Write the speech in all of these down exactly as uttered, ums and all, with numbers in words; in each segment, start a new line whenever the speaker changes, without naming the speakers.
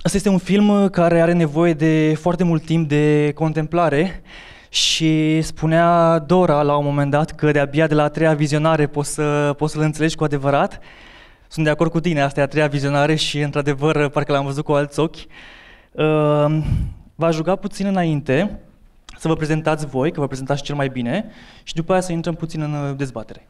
Asta este un film care are nevoie de foarte mult timp de contemplare și spunea Dora la un moment dat că de-abia de la a treia vizionare poți, să, poți să-l înțelegi cu adevărat. Sunt de acord cu tine, asta e a treia vizionare și într-adevăr parcă l-am văzut cu alți ochi. V-aș ruga puțin înainte să vă prezentați voi, că vă prezentați cel mai bine și după aia să intrăm puțin în dezbatere.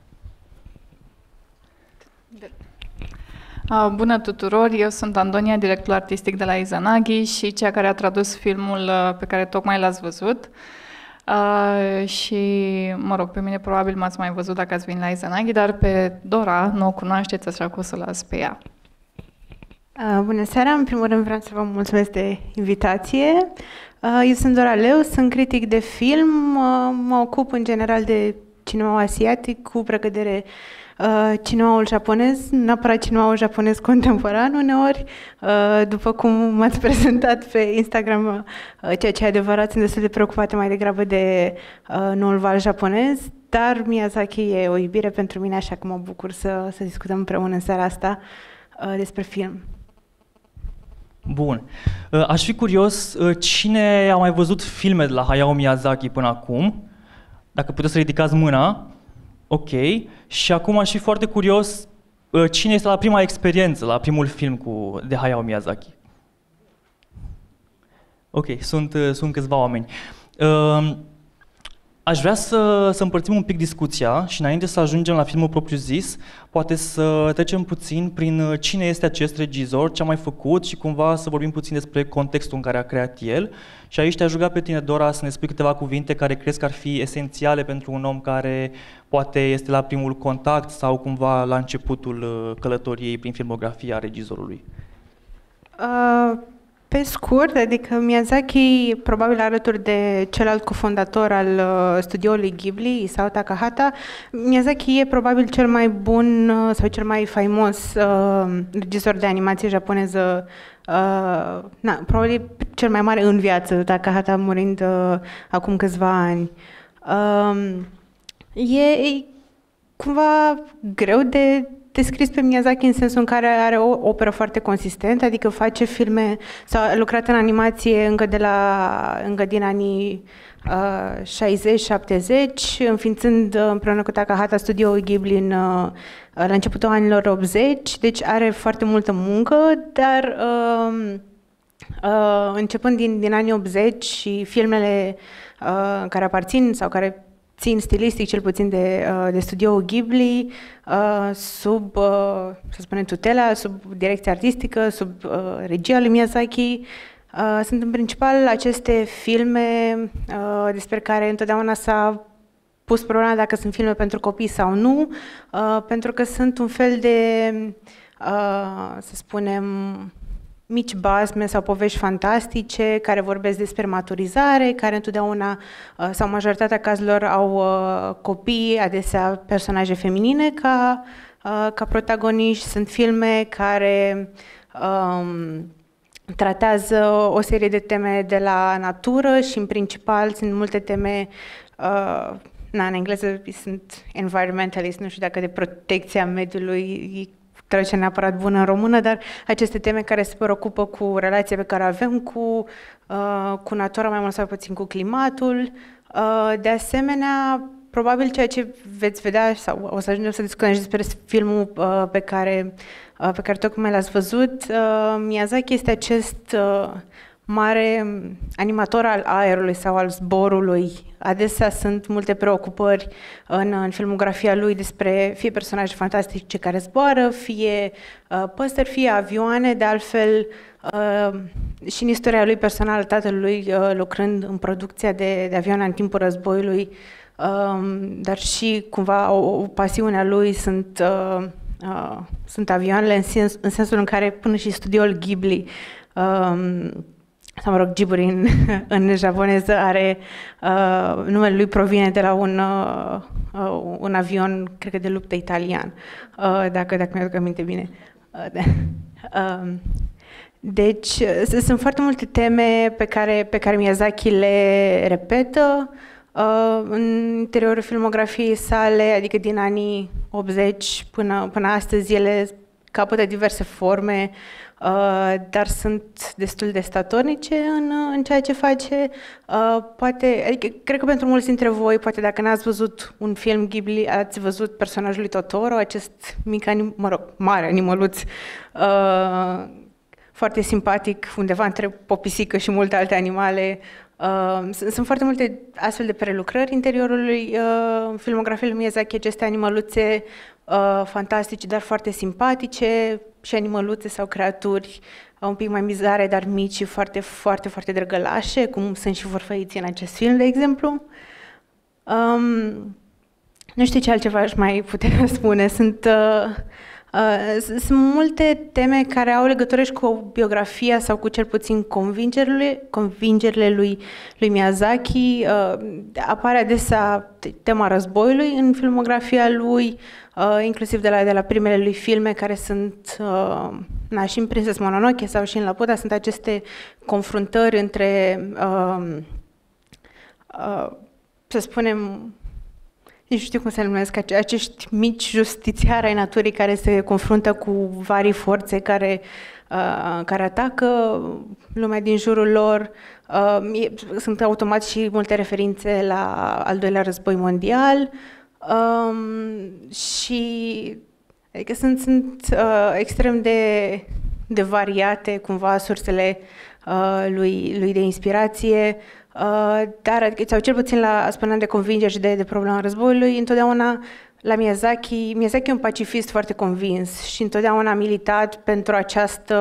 Bună tuturor, eu sunt Antonia, director artistic de la Izanagi și cea care a tradus filmul pe care tocmai l-ați văzut. Uh, și, mă rog, pe mine probabil m-ați mai văzut dacă ați venit la Izanagi, dar pe Dora nu o cunoașteți, așa că o să las pe ea.
Uh, bună seara, în primul rând vreau să vă mulțumesc de invitație. Uh, eu sunt Dora Leu, sunt critic de film, uh, mă ocup în general de cinema asiatic cu precădere Uh, cinemaul japonez, neapărat cinemaul japonez contemporan uneori, uh, după cum m-ați prezentat pe Instagram, uh, ceea ce e adevărat, sunt destul de preocupată mai degrabă de uh, noul val japonez, dar Miyazaki e o iubire pentru mine, așa că mă bucur să, să discutăm împreună în seara asta uh, despre film.
Bun. Uh, aș fi curios, uh, cine a mai văzut filme de la Hayao Miyazaki până acum? Dacă puteți să ridicați mâna. Ok. Și acum aș fi foarte curios cine este la prima experiență, la primul film cu, de Hayao Miyazaki. Ok, sunt, sunt câțiva oameni. Aș vrea să, să împărțim un pic discuția și înainte să ajungem la filmul propriu-zis, poate să trecem puțin prin cine este acest regizor, ce a mai făcut și cumva să vorbim puțin despre contextul în care a creat el. Și aici te-aș ruga pe tine, Dora, să ne spui câteva cuvinte care crezi că ar fi esențiale pentru un om care poate este la primul contact sau cumva la începutul călătoriei prin filmografia regizorului.
Uh... Pe scurt, adică Miyazaki, probabil alături de celălalt cofondator al uh, studioului Ghibli, Isao Takahata, Miyazaki e probabil cel mai bun uh, sau cel mai faimos uh, regizor de animație japoneză, uh, na, probabil cel mai mare în viață, Takahata murind uh, acum câțiva ani. Uh, e, e cumva greu de descris pe Miyazaki în sensul în care are o operă foarte consistentă, adică face filme, sau a lucrat în animație încă, de la, încă din anii uh, șaizeci șaptezeci, înființând uh, împreună cu Takahata studioul Ghibli în, uh, la începutul anilor optzeci, deci are foarte multă muncă, dar uh, uh, începând din, din anii optzeci și filmele uh, care aparțin sau care țin stilistic cel puțin de, de studioul Ghibli, sub, să spunem, tutela, sub direcția artistică, sub regia lui Miyazaki. Sunt în principal aceste filme despre care întotdeauna s-a pus problema dacă sunt filme pentru copii sau nu, pentru că sunt un fel de, să spunem, mici basme sau povești fantastice care vorbesc despre maturizare, care întotdeauna, sau majoritatea cazurilor, au copii, adesea personaje feminine ca, ca protagoniști. Sunt filme care um, tratează o serie de teme de la natură și, în principal, sunt multe teme, uh, na, în engleză sunt environmentalist, nu știu dacă de protecția mediului, traduce neapărat bună în română, dar aceste teme care se preocupă cu relația pe care o avem cu, uh, cu natura, mai mult sau puțin cu climatul. Uh, de asemenea, probabil ceea ce veți vedea, sau o să ajungem să discutăm și despre filmul uh, pe, care, uh, pe care tocmai l-ați văzut, uh, Miyazaki este acest uh, mare animator al aerului sau al zborului. Adesea sunt multe preocupări în, în filmografia lui despre fie personaje fantastice care zboară, fie uh, păsări, fie avioane. De altfel, uh, și în istoria lui personală, tatălui uh, lucrând în producția de, de avioane în timpul războiului, uh, dar și cumva o, o pasiune a lui sunt, uh, uh, sunt avioanele, în, sens, în sensul în care până și studioul Ghibli, uh, sau, mă rog, Ghibli în, în japoneză, are, uh, numele lui provine de la un, uh, uh, un avion, cred că de luptă italian, uh, dacă, dacă mi-aduc aminte bine. Uh, de, uh, deci, uh, sunt foarte multe teme pe care, pe care Miyazaki le repetă uh, în interiorul filmografiei sale, adică din anii optzeci până, până astăzi, ele capătă diverse forme. uh, dar sunt destul de statornice în, în ceea ce face. Uh, poate, adică, cred că pentru mulți dintre voi, poate dacă n-ați văzut un film Ghibli, ați văzut personajul lui Totoro, acest mic, anim, mă rog, mare animăluț, uh, foarte simpatic, undeva între o pisică și multe alte animale. Uh, sunt, sunt foarte multe astfel de prelucrări interiorului uh, filmografiei lui Miyazaki, aceste animăluțe uh, fantastice, dar foarte simpatice, și animăluțe sau creaturi uh, un pic mai bizare, dar mici și foarte, foarte, foarte drăgălașe, cum sunt și vorfăiții în acest film, de exemplu. Um, nu știu ce altceva aș mai putea spune. Sunt... Uh, Uh, sunt multe teme care au legătură și cu biografia sau cu cel puțin convingerile, convingerile lui, lui Miyazaki. Uh, apare adesea tema războiului în filmografia lui, uh, inclusiv de la, de la primele lui filme care sunt uh, na, și în Prinses Mononoke sau și în Laputa, sunt aceste confruntări între, uh, uh, să spunem, nici nu știu cum se numesc, acești mici justițiari ai naturii care se confruntă cu vari forțe care, uh, care atacă lumea din jurul lor. Uh, sunt automat și multe referințe la al doilea război mondial um, și adică sunt, sunt uh, extrem de, de variate cumva sursele uh, lui, lui de inspirație. Uh, dar, sau cel puțin la, spuneam de convingeri și de, de problema războiului, întotdeauna la Miyazaki, Miyazaki e un pacifist foarte convins și întotdeauna a militat pentru această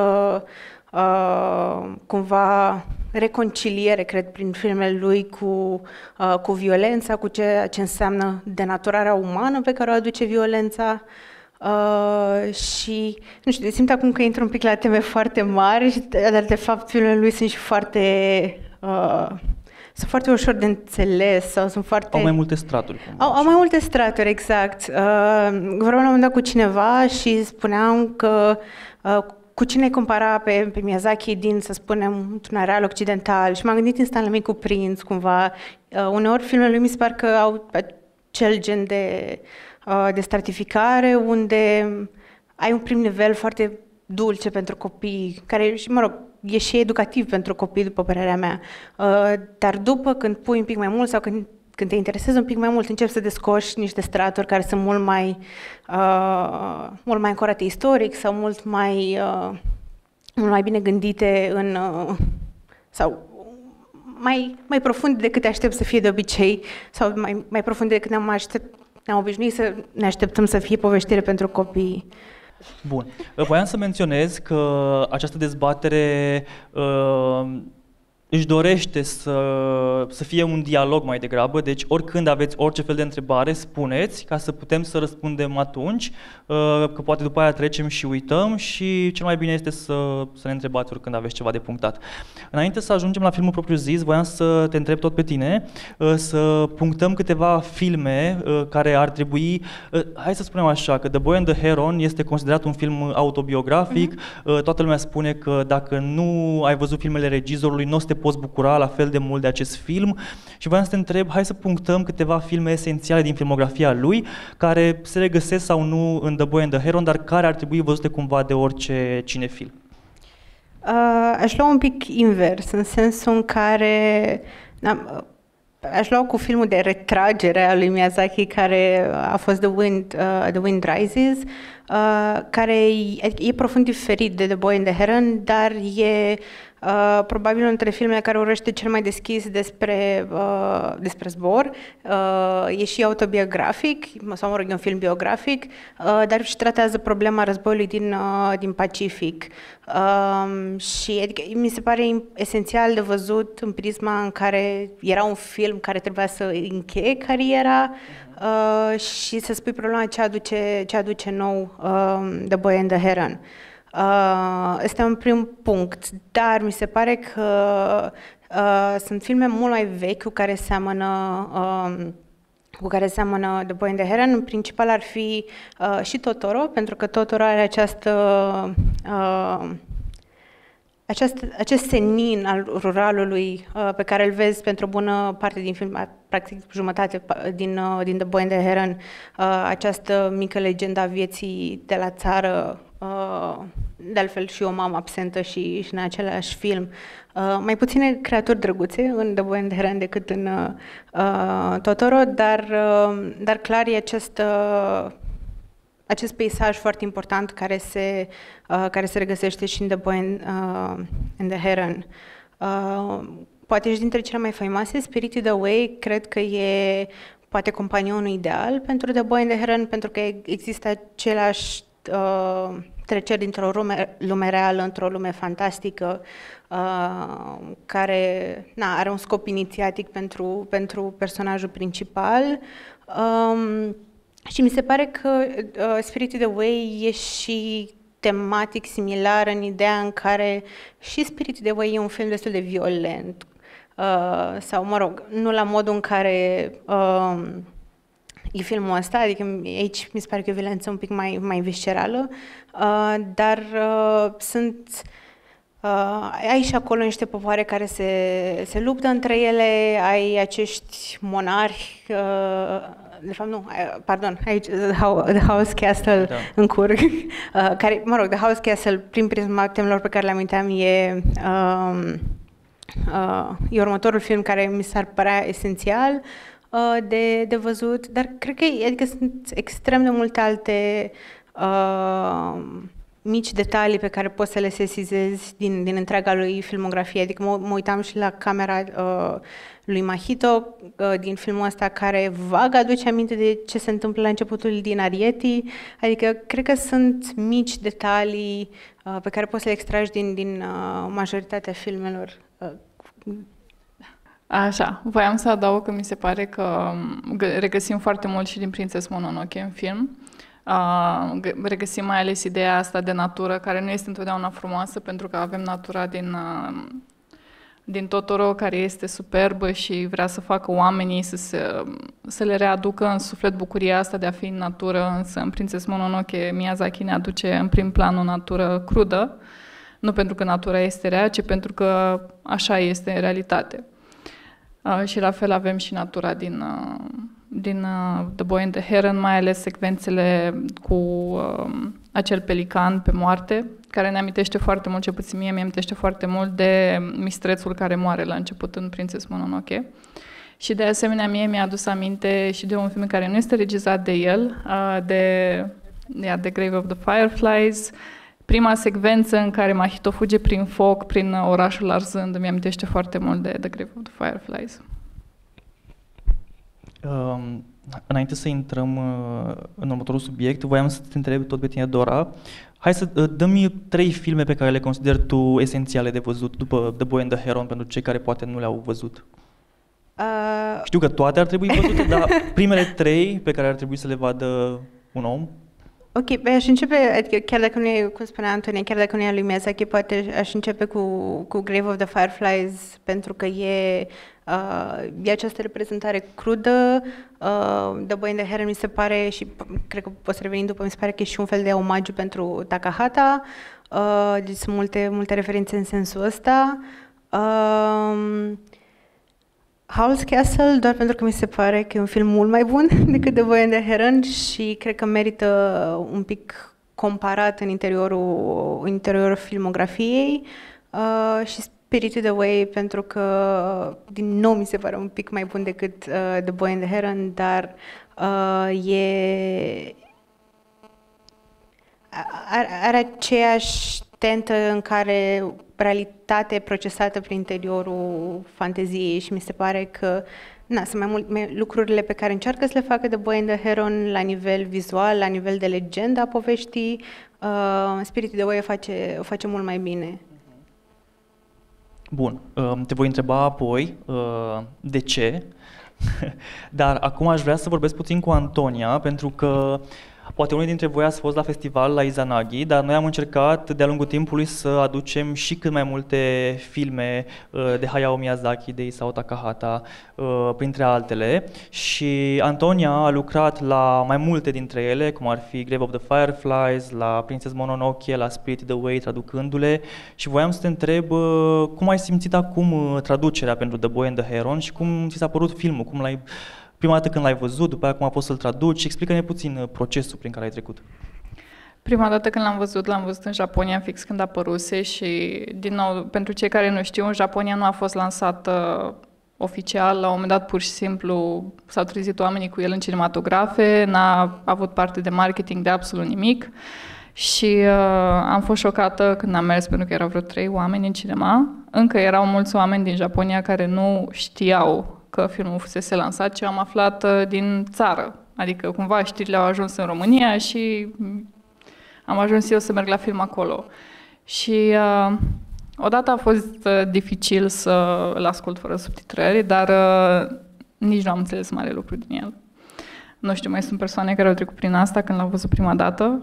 uh, cumva reconciliere, cred, prin filmele lui cu, uh, cu violența, cu ceea ce înseamnă denaturarea umană pe care o aduce violența. Uh, și, nu știu, simt acum că intru un pic la teme foarte mari, dar de fapt filmele lui sunt și foarte... Uh, sunt foarte ușor de înțeles sau sunt foarte...
Au mai multe straturi.
Au, au mai multe straturi, exact. Uh, vorbeam la un moment dat cu cineva și spuneam că uh, cu cine compara pe, pe Miyazaki din, să spunem, un areal occidental și m-am gândit instant la Micul Prinț, cumva. Uh, uneori filmele lui mi se par că au acel gen de, uh, de stratificare unde ai un prim nivel foarte dulce pentru copii, care, și mă rog, e și educativ pentru copii, după părerea mea. Uh, dar după, când pui un pic mai mult sau când, când te interesezi un pic mai mult, începi să descoși niște straturi care sunt mult mai, uh, mult mai ancorate istoric sau mult mai, uh, mult mai bine gândite în... Uh, sau mai, mai profunde decât te aștept să fie de obicei sau mai, mai profunde decât ne-am, aștept, ne-am obișnuit să ne așteptăm să fie povestire pentru copii.
Bun. Voiam să menționez că această dezbatere uh, își dorește să, să fie un dialog mai degrabă, deci oricând aveți orice fel de întrebare, spuneți, ca să putem să răspundem atunci, că poate după aia trecem și uităm și cel mai bine este să, să ne întrebați oricând aveți ceva de punctat. Înainte să ajungem la filmul propriu-zis, voiam să te întreb tot pe tine, să punctăm câteva filme care ar trebui, hai să spunem așa, că The Boy and the Heron este considerat un film autobiografic, mm-hmm. Toată lumea spune că dacă nu ai văzut filmele regizorului, nu o să te poți bucura la fel de mult de acest film și voiam să te întreb, hai să punctăm câteva filme esențiale din filmografia lui, care se regăsesc sau nu în The Boy and the Heron, dar care ar trebui văzute cumva de orice cinefil.
Uh, aș lua un pic invers, în sensul în care na, aș lua cu filmul de retragere a lui Miyazaki, care a fost The Wind, uh, The Wind Rises, uh, care e, e profund diferit de The Boy and the Heron, dar e Uh, probabil unul dintre filmele care urăște cel mai deschis despre, uh, despre zbor. Uh, e și autobiografic, sau mă rog, e un film biografic, uh, dar și tratează problema războiului din, uh, din Pacific. Uh, și adică, mi se pare esențial de văzut în prisma în care era un film care trebuia să încheie cariera uh, și să spui problema ce aduce, ce aduce nou uh, The Boy and the Heron. Uh, este un prim punct, dar mi se pare că uh, sunt filme mult mai vechi cu care seamănă uh, cu care seamănă The Boy and the Heron. În principal ar fi uh, și Totoro, pentru că Totoro are această uh, Acest, acest senin al ruralului uh, pe care îl vezi pentru o bună parte din film, practic jumătate din, uh, din The Boy and the Heron, uh, această mică legendă a vieții de la țară uh, de altfel și o mamă absentă și, și în același film. Uh, mai puține creaturi drăguțe în The Boy and the Heron decât în uh, Totoro, dar, uh, dar clar e acest, uh, acest peisaj foarte important care se, uh, care se regăsește și în The Boy and, uh, and the Heron. Uh, poate și dintre cele mai faimoase, Spirited Away, cred că e poate companionul ideal pentru The Boy and the Heron, pentru că există același uh, treceri dintr-o lume, lume reală într-o lume fantastică, uh, care na, are un scop inițiatic pentru, pentru personajul principal. Um, și mi se pare că uh, Spirited Away e și tematic similar în ideea în care și Spirited Away e un film destul de violent. Uh, sau, mă rog, nu la modul în care uh, e filmul ăsta, adică aici mi se pare că e o violență un pic mai, mai viscerală, uh, dar uh, sunt... Uh, ai și acolo niște popoare care se, se luptă între ele, ai acești monarhi, uh, de fapt nu, pardon, aici The House Castle da. În Curg, uh, care, mă rog, The House Castle, prin prisma temelor pe care le aminteam, e... Uh, Uh, e următorul film care mi s-ar părea esențial uh, de, de văzut, dar cred că adică sunt extrem de multe alte uh, mici detalii pe care poți să le sesizezi din, din întreaga lui filmografie. Adică mă, mă uitam și la camera uh, lui Mahito uh, din filmul ăsta, care vag aduce aminte de ce se întâmplă la începutul din Arrietty. Adică cred că sunt mici detalii uh, pe care poți să le extragi din, din uh, majoritatea filmelor.
Așa, voiam să adaug că mi se pare că regăsim foarte mult și din Prințes Mononoke în film. Uh, regăsim mai ales ideea asta de natură, care nu este întotdeauna frumoasă, pentru că avem natura din, uh, din Totoro, care este superbă și vrea să facă oamenii să, se, să le readucă în suflet bucuria asta de a fi în natură, însă în Prințes Mononoke Miyazaki ne aduce în prim plan o natură crudă, nu pentru că natura este rea, ci pentru că așa este în realitate. Uh, și la fel avem și natura din, uh, din uh, The Boy and the Heron, mai ales secvențele cu uh, acel pelican pe moarte, care ne amintește foarte mult, ce puțin mie mi amintește foarte mult de mistrețul care moare la început în Prințes Mononoke. Și de asemenea mie mi-a adus aminte și de un film care nu este regizat de el, uh, de yeah, The Grave of the Fireflies. Prima secvență în care Mahito fuge prin foc, prin orașul arzând, îmi amintește foarte mult de The Grave of the Fireflies.
Um, înainte să intrăm uh, în următorul subiect, voiam să te întreb tot pe tine, Dora. Hai să uh, dă-mi trei filme pe care le consideri tu esențiale de văzut după The Boy and the Heron, pentru cei care poate nu le-au văzut. Uh... Știu că toate ar trebui văzute, dar primele trei pe care ar trebui să le vadă un om.
Ok, păi aș începe, adică chiar dacă nu e, cum spunea Antonia, chiar dacă nu e lui Miyazaki, poate aș începe cu, cu Grave of the Fireflies, pentru că e, uh, e această reprezentare crudă. Uh, The Boy and the Heron mi se pare, și cred că pot să revenim după, mi se pare că e și un fel de omagiu pentru Takahata. Uh, deci sunt multe, multe referințe în sensul ăsta. Uh, Howl's Castle, doar pentru că mi se pare că e un film mult mai bun decât The Boy and the Heron și cred că merită un pic comparat în interiorul, în interiorul filmografiei, uh, și Spirited Away pentru că din nou mi se pare un pic mai bun decât uh, The Boy and the Heron, dar uh, e are, are aceeași tentă în care realitatea e procesată prin interiorul fanteziei și mi se pare că na, sunt mai mult lucrurile pe care încearcă să le facă The Boy and the Heron la nivel vizual, la nivel de legendă a poveștii. Uh, Spirited Away o face, o face mult mai bine.
Bun, te voi întreba apoi de ce, dar acum aș vrea să vorbesc puțin cu Antonia, pentru că poate unii dintre voi ați fost la festival la Izanagi, dar noi am încercat de-a lungul timpului să aducem și cât mai multe filme de Hayao Miyazaki, de Isao Takahata, printre altele. Și Antonia a lucrat la mai multe dintre ele, cum ar fi Grave of the Fireflies, la Princess Mononoke, la Spirited Away, traducându-le. Și voiam să te întreb cum ai simțit acum traducerea pentru The Boy and the Heron și cum ți s-a părut filmul, cum l-ai... Prima dată când l-ai văzut, după aia cum a fost să-l traduci, explică-ne puțin procesul prin care ai trecut.
Prima dată când l-am văzut, l-am văzut în Japonia fix când apăruse și, din nou, pentru cei care nu știu, în Japonia nu a fost lansat uh, oficial, la un moment dat pur și simplu s-au trezit oamenii cu el în cinematografe, n-a avut parte de marketing de absolut nimic și uh, am fost șocată când am mers pentru că erau vreo trei oameni în cinema. Încă erau mulți oameni din Japonia care nu știau că filmul fusese lansat, ci am aflat uh, din țară. Adică cumva știrile au ajuns în România și am ajuns eu să merg la film acolo. Și uh, odată a fost uh, dificil să-l ascult fără subtitrări, dar uh, nici nu am înțeles mare lucru din el. Nu știu, mai sunt persoane care au trecut prin asta când l-au văzut prima dată?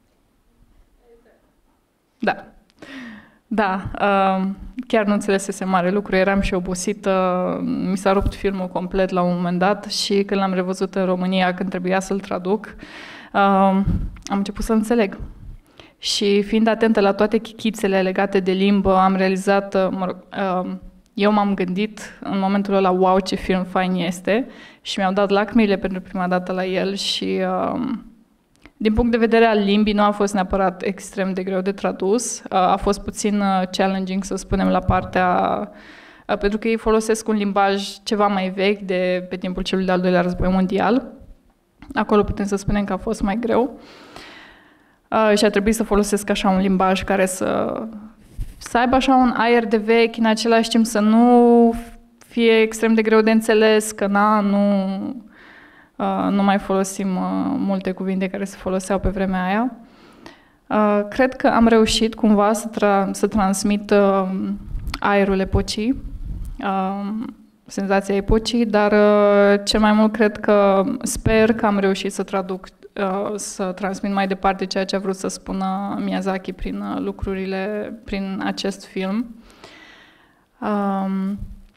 Da. Da, uh, chiar nu înțelesese mare lucru, eram și obosită, mi s-a rupt filmul complet la un moment dat și când l-am revăzut în România, când trebuia să-l traduc, uh, am început să înțeleg. Și fiind atentă la toate chichițele legate de limbă, am realizat, uh, mă rog, uh, eu m-am gândit în momentul ăla, wow, ce film fain este, și mi-au dat lacrimile pentru prima dată la el și... Uh, Din punct de vedere al limbii, nu a fost neapărat extrem de greu de tradus. A fost puțin challenging, să spunem, la partea... Pentru că ei folosesc un limbaj ceva mai vechi de pe timpul celui de-al doilea război mondial. Acolo putem să spunem că a fost mai greu. Și a trebuit să folosesc așa un limbaj care să, să aibă așa un aer de vechi, în același timp să nu fie extrem de greu de înțeles, că na, nu... Uh, nu mai folosim uh, multe cuvinte care se foloseau pe vremea aia. Uh, cred că am reușit cumva să, tra- să transmit uh, aerul epocii, uh, senzația epocii, dar uh, cel mai mult cred că sper că am reușit să traduc, uh, să transmit mai departe ceea ce a vrut să spună Miyazaki prin uh, lucrurile, prin acest film. Uh,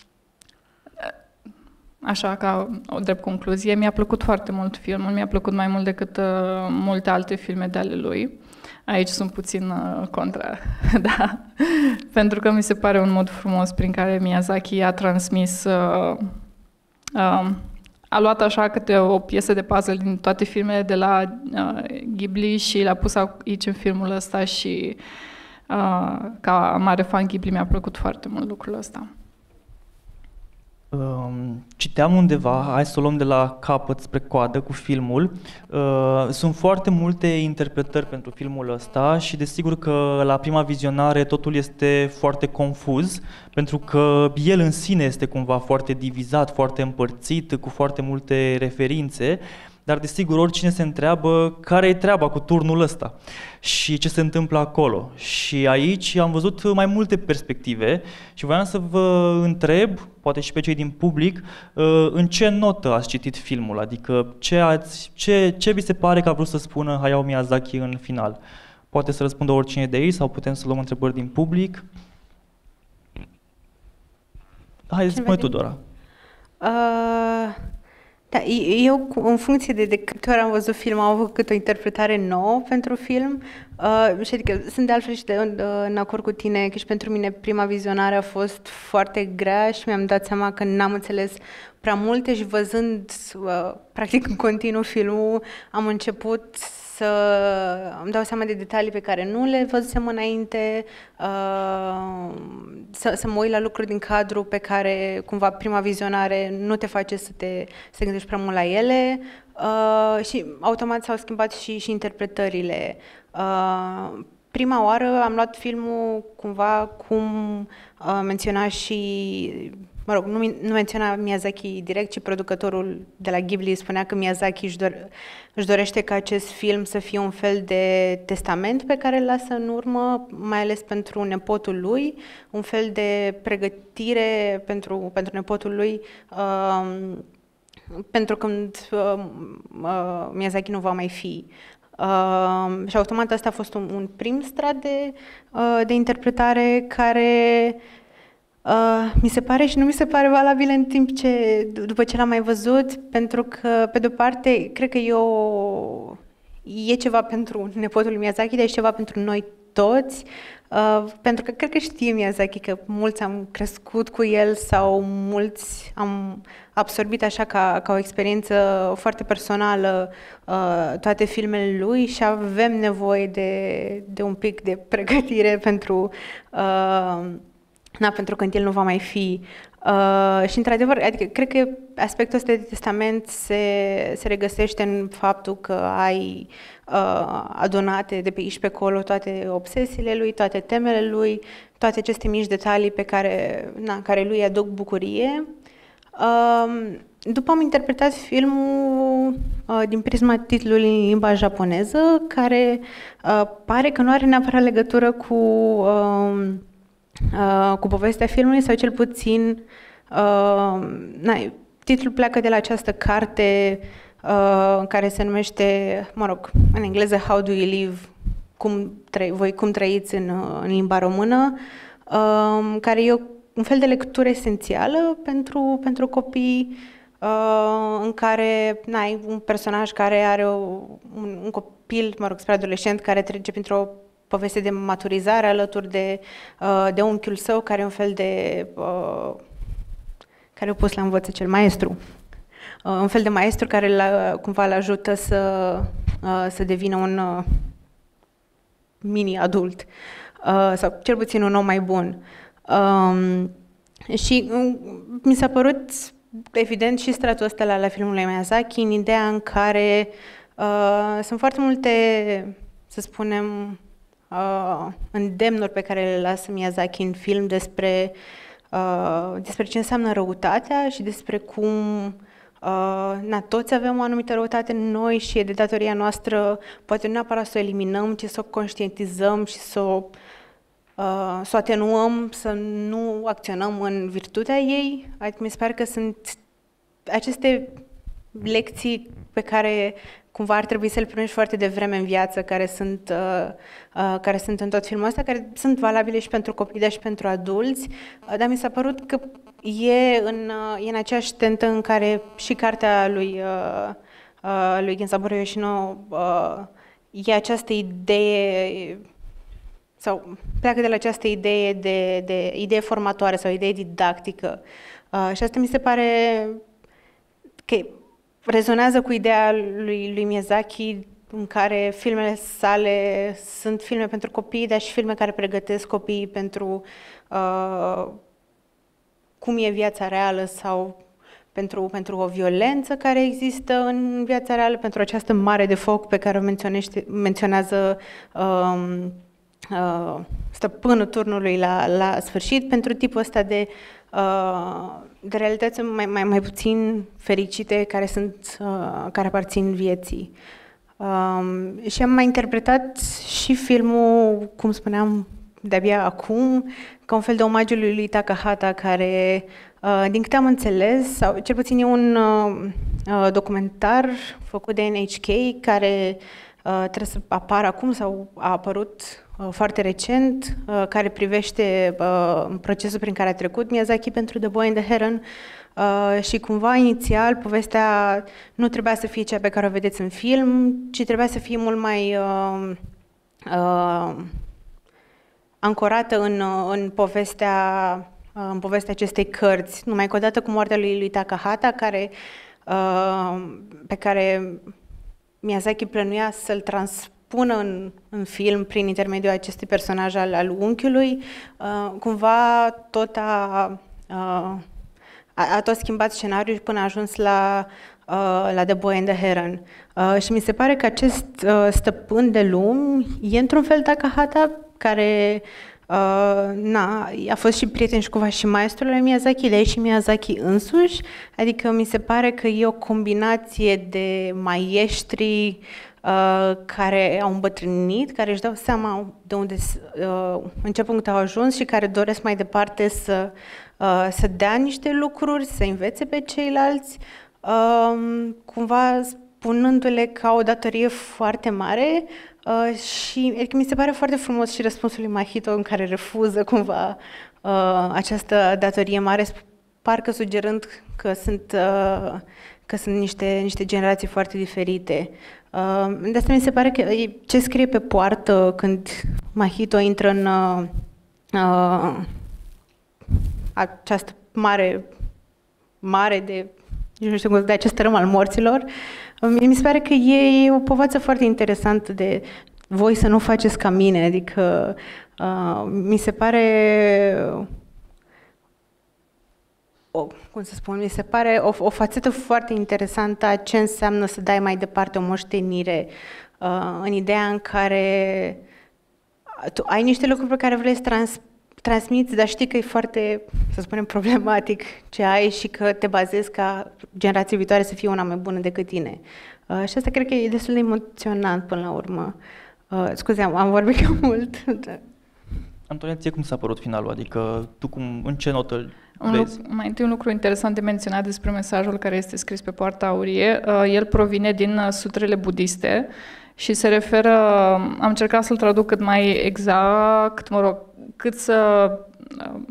Așa, ca o drept concluzie, mi-a plăcut foarte mult filmul, mi-a plăcut mai mult decât uh, multe alte filme de ale lui. Aici sunt puțin uh, contra, da, pentru că mi se pare un mod frumos prin care Miyazaki a transmis, uh, uh, a luat așa câte o piesă de puzzle din toate filmele de la uh, Ghibli și l-a pus aici în filmul ăsta și uh, ca mare fan Ghibli mi-a plăcut foarte mult lucrul ăsta.
Citeam undeva, hai să o luăm de la capăt spre coadă cu filmul, sunt foarte multe interpretări pentru filmul ăsta și desigur că la prima vizionare totul este foarte confuz, pentru că el în sine este cumva foarte divizat, foarte împărțit, cu foarte multe referințe, dar desigur oricine se întreabă care e treaba cu turnul ăsta și ce se întâmplă acolo. Și aici am văzut mai multe perspective și voiam să vă întreb, poate și pe cei din public, în ce notă ați citit filmul, adică ce, ați, ce, ce vi se pare că a vrut să spună Hayao Miyazaki în final. Poate să răspundă oricine de ei sau putem să luăm întrebări din public. Hai, spune tu, Dora.
Uh... Da, eu, în funcție de, de câte ori am văzut filmul, am avut câte o interpretare nouă pentru film uh, și adică sunt de altfel și de, de, în acord cu tine că și pentru mine prima vizionare a fost foarte grea și mi-am dat seama că n-am înțeles prea multe și văzând uh, practic în continuu filmul am început să îmi dau seama de detalii pe care nu le văzusem înainte, uh, să, să mă uit la lucruri din cadru pe care cumva prima vizionare nu te face să te, să te gândești prea mult la ele uh, și automat s-au schimbat și, și interpretările. Uh, prima oară am luat filmul cumva cum uh, menționa și... Mă rog, nu, nu menționa Miyazaki direct, ci producătorul de la Ghibli spunea că Miyazaki își, do- își dorește ca acest film să fie un fel de testament pe care îl lasă în urmă, mai ales pentru nepotul lui, un fel de pregătire pentru, pentru nepotul lui, uh, pentru când uh, uh, Miyazaki nu va mai fi. Uh, și automat asta a fost un, un prim strat de, uh, de interpretare care... Uh, mi se pare și nu mi se pare valabil în timp ce, după ce l-am mai văzut, pentru că, pe de-o parte, cred că eu, e ceva pentru nepotul lui Miyazaki, dar e ceva pentru noi toți. Uh, pentru că cred că știe Miyazaki că mulți am crescut cu el sau mulți am absorbit așa ca, ca o experiență foarte personală uh, toate filmele lui și avem nevoie de, de un pic de pregătire pentru, uh, na, pentru când el nu va mai fi. Uh, și într-adevăr, adică, cred că aspectul ăsta de testament se, se regăsește în faptul că ai uh, adunate de pe aici pe acolo toate obsesiile lui, toate temele lui, toate aceste mici detalii pe care, na, care lui aduc bucurie. Uh, după am interpretat filmul uh, din prisma titlului în limba japoneză, care uh, pare că nu are neapărat legătură cu... Uh, Uh, cu povestea filmului, sau cel puțin uh, na, titlul pleacă de la această carte uh, care se numește, mă rog, în engleză How do you live? Cum trăi, voi cum trăiți în, în limba română, uh, care e un fel de lectură esențială pentru, pentru copii, uh, în care na, ai un personaj care are o, un, un copil, mă rog, spre adolescent, care trece printr-o poveste de maturizare alături de, uh, de unchiul său, care e un fel de... Uh, care a pus la învăță cel maestru. Uh, un fel de maestru care la, cumva îl ajută să, uh, să devină un uh, mini-adult. Uh, sau cel puțin un om mai bun. Uh, și uh, mi s-a părut evident și stratul ăsta la, la filmul lui Miyazaki, în ideea în care uh, sunt foarte multe, să spunem, Uh, îndemnuri pe care le lasă Miyazaki în film despre, uh, despre ce înseamnă răutatea și despre cum uh, na, toți avem o anumită răutate în noi și e de datoria noastră, poate nu neapărat să o eliminăm, ci să o conștientizăm și să o, uh, să o atenuăm, să nu acționăm în virtutea ei. Adică mi se pare că sunt aceste lecții pe care cumva ar trebui să le primești foarte devreme în viață, care sunt, uh, uh, care sunt în tot filmul ăsta, care sunt valabile și pentru copii, dar și pentru adulți. Uh, dar mi s-a părut că e în, uh, e în aceeași tentă în care și cartea lui, uh, uh, lui Genzaburo Yoshino uh, e această idee, sau pleacă de la această idee de, de idee formatoare sau idee didactică. Uh, și asta mi se pare că rezonează cu ideea lui, lui Miyazaki, în care filmele sale sunt filme pentru copii, dar și filme care pregătesc copiii pentru uh, cum e viața reală sau pentru, pentru o violență care există în viața reală, pentru această mare de foc pe care o menționează uh, uh, stăpânul turnului la, la sfârșit, pentru tipul ăsta de Uh, de realități mai, mai, mai puțin fericite care, sunt, uh, care aparțin vieții. Um, și am mai interpretat și filmul, cum spuneam, de-abia acum, ca un fel de omagiu lui, lui Takahata, care, uh, din câte am înțeles, sau cel puțin e un uh, documentar făcut de N H K, care uh, trebuie să apară acum sau a apărut foarte recent, care privește procesul prin care a trecut Miyazaki pentru The Boy and the Heron și cumva inițial povestea nu trebuia să fie cea pe care o vedeți în film, ci trebuia să fie mult mai uh, uh, ancorată în, în povestea în povestea acestei cărți, numai că odată cu moartea lui, lui Takahata, care, uh, pe care Miyazaki plănuia să-l transpună pună în, în film prin intermediul acestui personaj al, al unchiului, uh, cumva tot a, uh, a, a tot schimbat scenariul până a ajuns la, uh, la The Boy and the Heron. Uh, și mi se pare că acest uh, stăpân de lumi e într-un fel Takahata, care uh, na, a fost și prieten și cumva și maestrul lui Miyazaki, de aici și Miyazaki însuși, adică mi se pare că e o combinație de maestri Uh, care au îmbătrânit, care își dau seama de unde, uh, în ce punct au ajuns și care doresc mai departe să, uh, să dea niște lucruri, să învețe pe ceilalți, uh, cumva spunându-le ca o datorie foarte mare uh, și adică mi se pare foarte frumos și răspunsul lui Mahito în care refuză cumva uh, această datorie mare, parcă sugerând că sunt, uh, că sunt niște, niște generații foarte diferite. Uh, de asta mi se pare că ce scrie pe poartă când Mahito intră în uh, uh, această mare, mare de, nu știu cum, de acest tărâm al morților, uh, mi se pare că e o povață foarte interesantă de voi să nu faceți ca mine, adică uh, mi se pare o, cum să spun, mi se pare o, o fațetă foarte interesantă a ce înseamnă să dai mai departe o moștenire, uh, în ideea în care tu ai niște lucruri pe care vrei să trans, transmiți, dar știi că e foarte, să spunem, problematic ce ai și că te bazezi ca generații viitoare să fie una mai bună decât tine. Uh, și asta cred că e destul de emoționant până la urmă. Uh, scuze, am, am vorbit cam mult.
Antonia, ție cum s-a părut finalul? Adică tu cum, în ce notă
un
vezi?
lucru, mai întâi un lucru interesant de menționat despre mesajul care este scris pe Poarta Aurie. Uh, el provine din uh, sutrele budiste și se referă, am încercat să-l traduc cât mai exact, mă rog, cât să uh,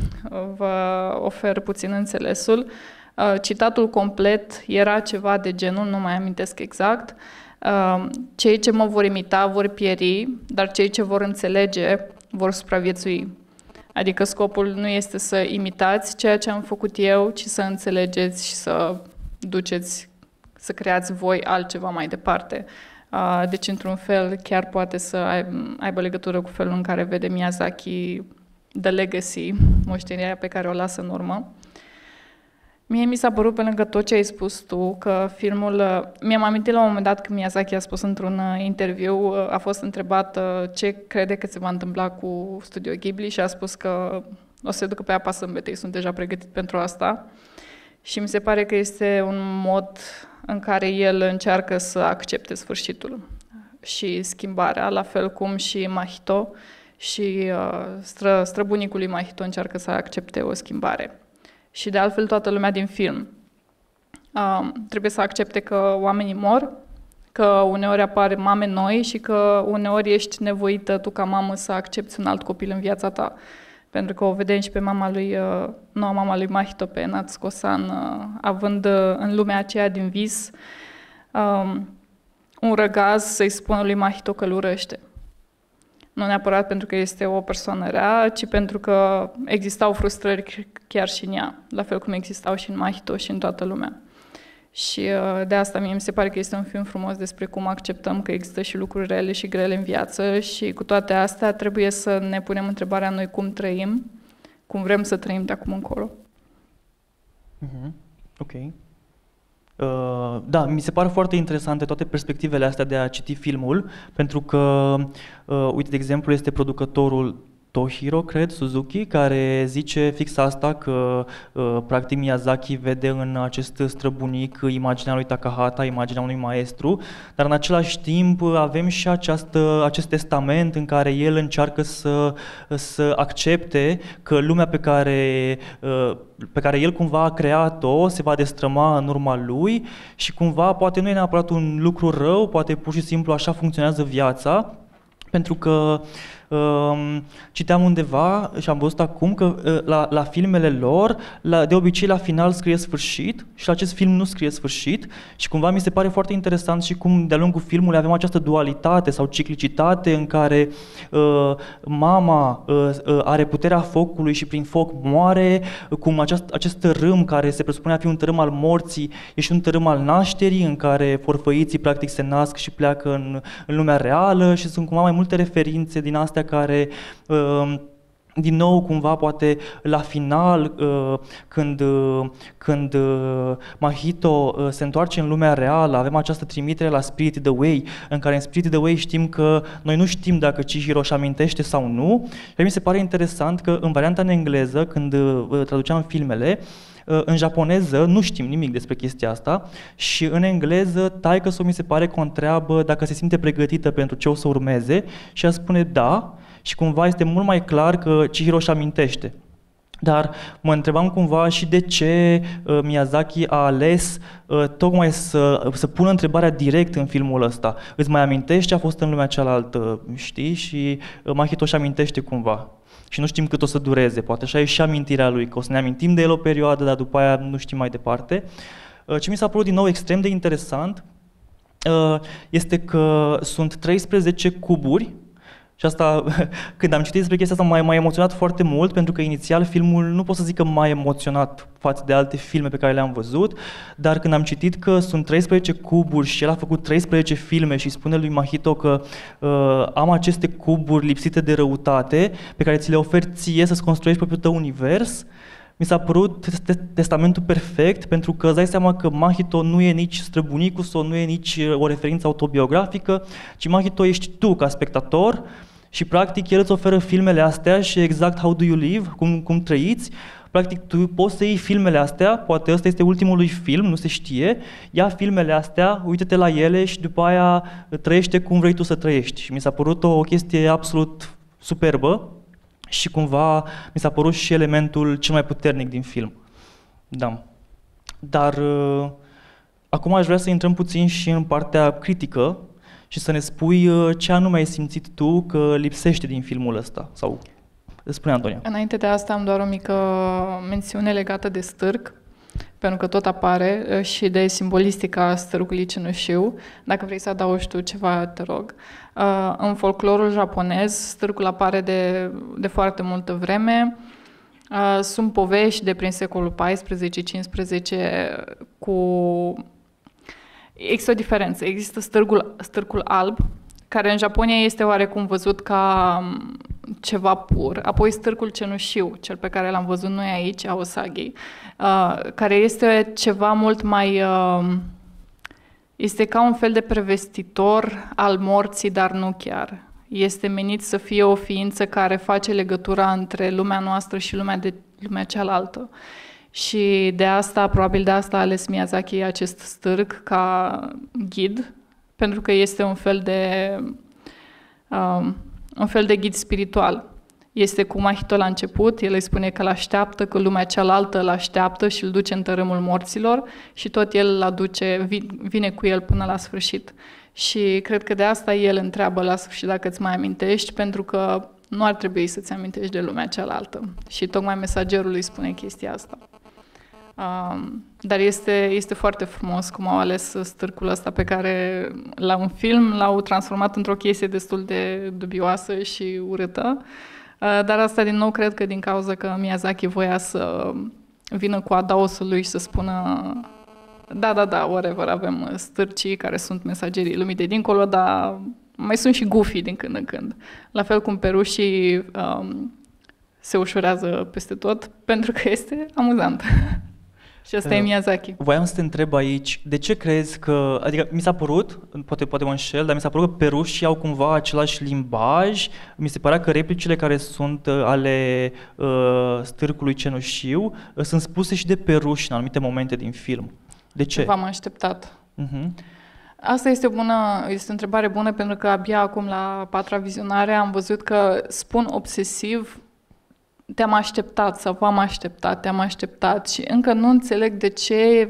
vă ofer puțin înțelesul. Uh, citatul complet era ceva de genul, nu mai amintesc exact, uh, cei ce mă vor imita vor pieri, dar cei ce vor înțelege vor supraviețui. Adică scopul nu este să imitați ceea ce am făcut eu, ci să înțelegeți și să duceți, să creați voi altceva mai departe. Deci, într-un fel, chiar poate să aibă legătură cu felul în care vede Miyazaki the legacy, moștenirea pe care o lasă în urmă. Mie mi s-a părut, pe lângă tot ce ai spus tu, că filmul... Mi-am amintit la un moment dat că Miyazaki a spus într-un interviu, a fost întrebat ce crede că se va întâmpla cu Studio Ghibli și a spus că o să se ducă pe apa sâmbetei, sunt deja pregătit pentru asta. Și mi se pare că este un mod în care el încearcă să accepte sfârșitul și schimbarea, la fel cum și Mahito și stră, străbunicul lui Mahito încearcă să accepte o schimbare. Și de altfel toată lumea din film uh, trebuie să accepte că oamenii mor, că uneori apar mame noi și că uneori ești nevoită tu ca mamă să accepti un alt copil în viața ta. Pentru că o vedem și pe mama lui, uh, noua mama lui Mahito, pe Natsuko-san, uh, având uh, în lumea aceea din vis uh, un răgaz să-i spună lui Mahito că îl urăște. Nu neapărat pentru că este o persoană rea, ci pentru că existau frustrări chiar și în ea, la fel cum existau și în Mahito și în toată lumea. Și de asta mie mi se pare că este un film frumos despre cum acceptăm că există și lucruri rele și grele în viață și cu toate astea trebuie să ne punem întrebarea noi cum trăim, cum vrem să trăim de acum încolo.
Mm-hmm. Ok. Uh, da, mi se pare foarte interesante toate perspectivele astea de a citi filmul, pentru că, uh, uite, de exemplu, este producătorul Tohiro, cred, Suzuki, care zice fix asta, că uh, practic Miyazaki vede în acest străbunic imaginea lui Takahata, imaginea unui maestru, dar în același timp avem și această, acest testament în care el încearcă să, să accepte că lumea pe care, uh, pe care el cumva a creat-o se va destrăma în urma lui și cumva poate nu e neapărat un lucru rău, poate pur și simplu așa funcționează viața, pentru că Um, citeam undeva și am văzut acum că uh, la, la filmele lor, la, de obicei la final scrie sfârșit și la acest film nu scrie sfârșit și cumva mi se pare foarte interesant și cum de-a lungul filmului avem această dualitate sau ciclicitate în care uh, mama uh, uh, are puterea focului și prin foc moare, cum aceast, acest tărâm care se presupune a fi un tărâm al morții e și un tărâm al nașterii în care forfăiții practic se nasc și pleacă în, în lumea reală și sunt cumva mai multe referințe din astea care, din nou, cumva, poate la final, când, când Mahito se întoarce în lumea reală, avem această trimitere la Spirited Away, în care în Spirited Away știm că noi nu știm dacă Chihiro își amintește sau nu. Și mi se pare interesant că în varianta în engleză, când traduceam filmele, în japoneză nu știm nimic despre chestia asta și în engleză taică-s-o mi se pare că o întreabă dacă se simte pregătită pentru ce o să urmeze și ea spune da și cumva este mult mai clar că Chihiro își amintește. Dar mă întrebam cumva și de ce uh, Miyazaki a ales uh, tocmai să, să pună întrebarea direct în filmul ăsta. Îți mai amintești ce a fost în lumea cealaltă, știi? Și uh, Mahito își amintește cumva. și nu știm cât o să dureze. Poate așa e și amintirea lui, că o să ne amintim de el o perioadă, dar după aia nu știm mai departe. Ce mi s-a părut din nou extrem de interesant este că sunt treisprezece cuburi. Și asta, când am citit despre chestia asta, m-a, m-a emoționat foarte mult, pentru că inițial filmul nu pot să zic că m-a emoționat față de alte filme pe care le-am văzut, dar când am citit că sunt treisprezece cuburi și el a făcut treisprezece filme și spune lui Mahito că uh, am aceste cuburi lipsite de răutate pe care ți le ofer ție să-ți construiești propriul tău univers, mi s-a părut testamentul perfect, pentru că îți dai seama că Mahito nu e nici străbunicul sau nu e nici o referință autobiografică, ci Mahito ești tu ca spectator și practic el îți oferă filmele astea și exact how do you live, cum, cum trăiți. Practic tu poți să iei filmele astea, poate ăsta este ultimul lui film, nu se știe, ia filmele astea, uite-te la ele și după aia trăiește cum vrei tu să trăiești. Și mi s-a părut o, o chestie absolut superbă. Și cumva mi s-a părut și elementul cel mai puternic din film. Da. Dar uh, acum aș vrea să intrăm puțin și în partea critică și să ne spui uh, ce anume ai simțit tu că lipsește din filmul ăsta. Sau spune, Antonia.
Înainte de asta am doar o mică mențiune legată de stârc, pentru că tot apare, și de simbolistica stârcului cenușiu. Dacă vrei să adaugi tu ceva, te rog. În folclorul japonez, stârcul apare de, de foarte multă vreme. Sunt povești de prin secolul paisprezece cincisprezece cu... Există o diferență. Există stârcul, stârcul alb, care în Japonia este oarecum văzut ca ceva pur. Apoi stârcul cenușiu, cel pe care l-am văzut noi aici, Aosagi, uh, care este ceva mult mai... Uh, este ca un fel de prevestitor al morții, dar nu chiar. Este menit să fie o ființă care face legătura între lumea noastră și lumea, de, lumea cealaltă. Și de asta, probabil de asta a ales Miyazaki acest stârc ca ghid, pentru că este un fel de, um, un fel de ghid spiritual. Este cu Mahito la început, el îi spune că l-așteaptă, că lumea cealaltă l-așteaptă și îl duce în tărâmul morților și tot el îl aduce, vine cu el până la sfârșit. Și cred că de asta el întreabă la sfârșit dacă îți mai amintești, pentru că nu ar trebui să-ți amintești de lumea cealaltă. Și tocmai mesagerul îi spune chestia asta. Um, dar este, este foarte frumos cum au ales stârcul ăsta pe care la un film l-au transformat într-o chestie destul de dubioasă și urâtă. Uh, dar asta din nou cred că din cauza că Miyazaki voia să vină cu adaosul lui și să spună da, da, da, whatever, avem stârcii care sunt mesagerii lumii de dincolo, dar mai sunt și goofy din când în când. La fel cum perușii um, se ușurează peste tot, pentru că este amuzant. Și asta uh, e Miyazaki.
Voiam să te întreb aici, de ce crezi că, adică mi s-a părut, poate, poate mă înșel, dar mi s-a părut că perușii au cumva același limbaj, mi se părea că replicile care sunt ale uh, stârcului cenușiu uh, sunt spuse și de peruși în anumite momente din film. De ce?
V-am așteptat.
Uh-huh.
Asta este, bună, este o întrebare bună, pentru că abia acum la a patra vizionare am văzut că spun obsesiv te-am așteptat sau v-am așteptat, te-am așteptat și încă nu înțeleg de ce.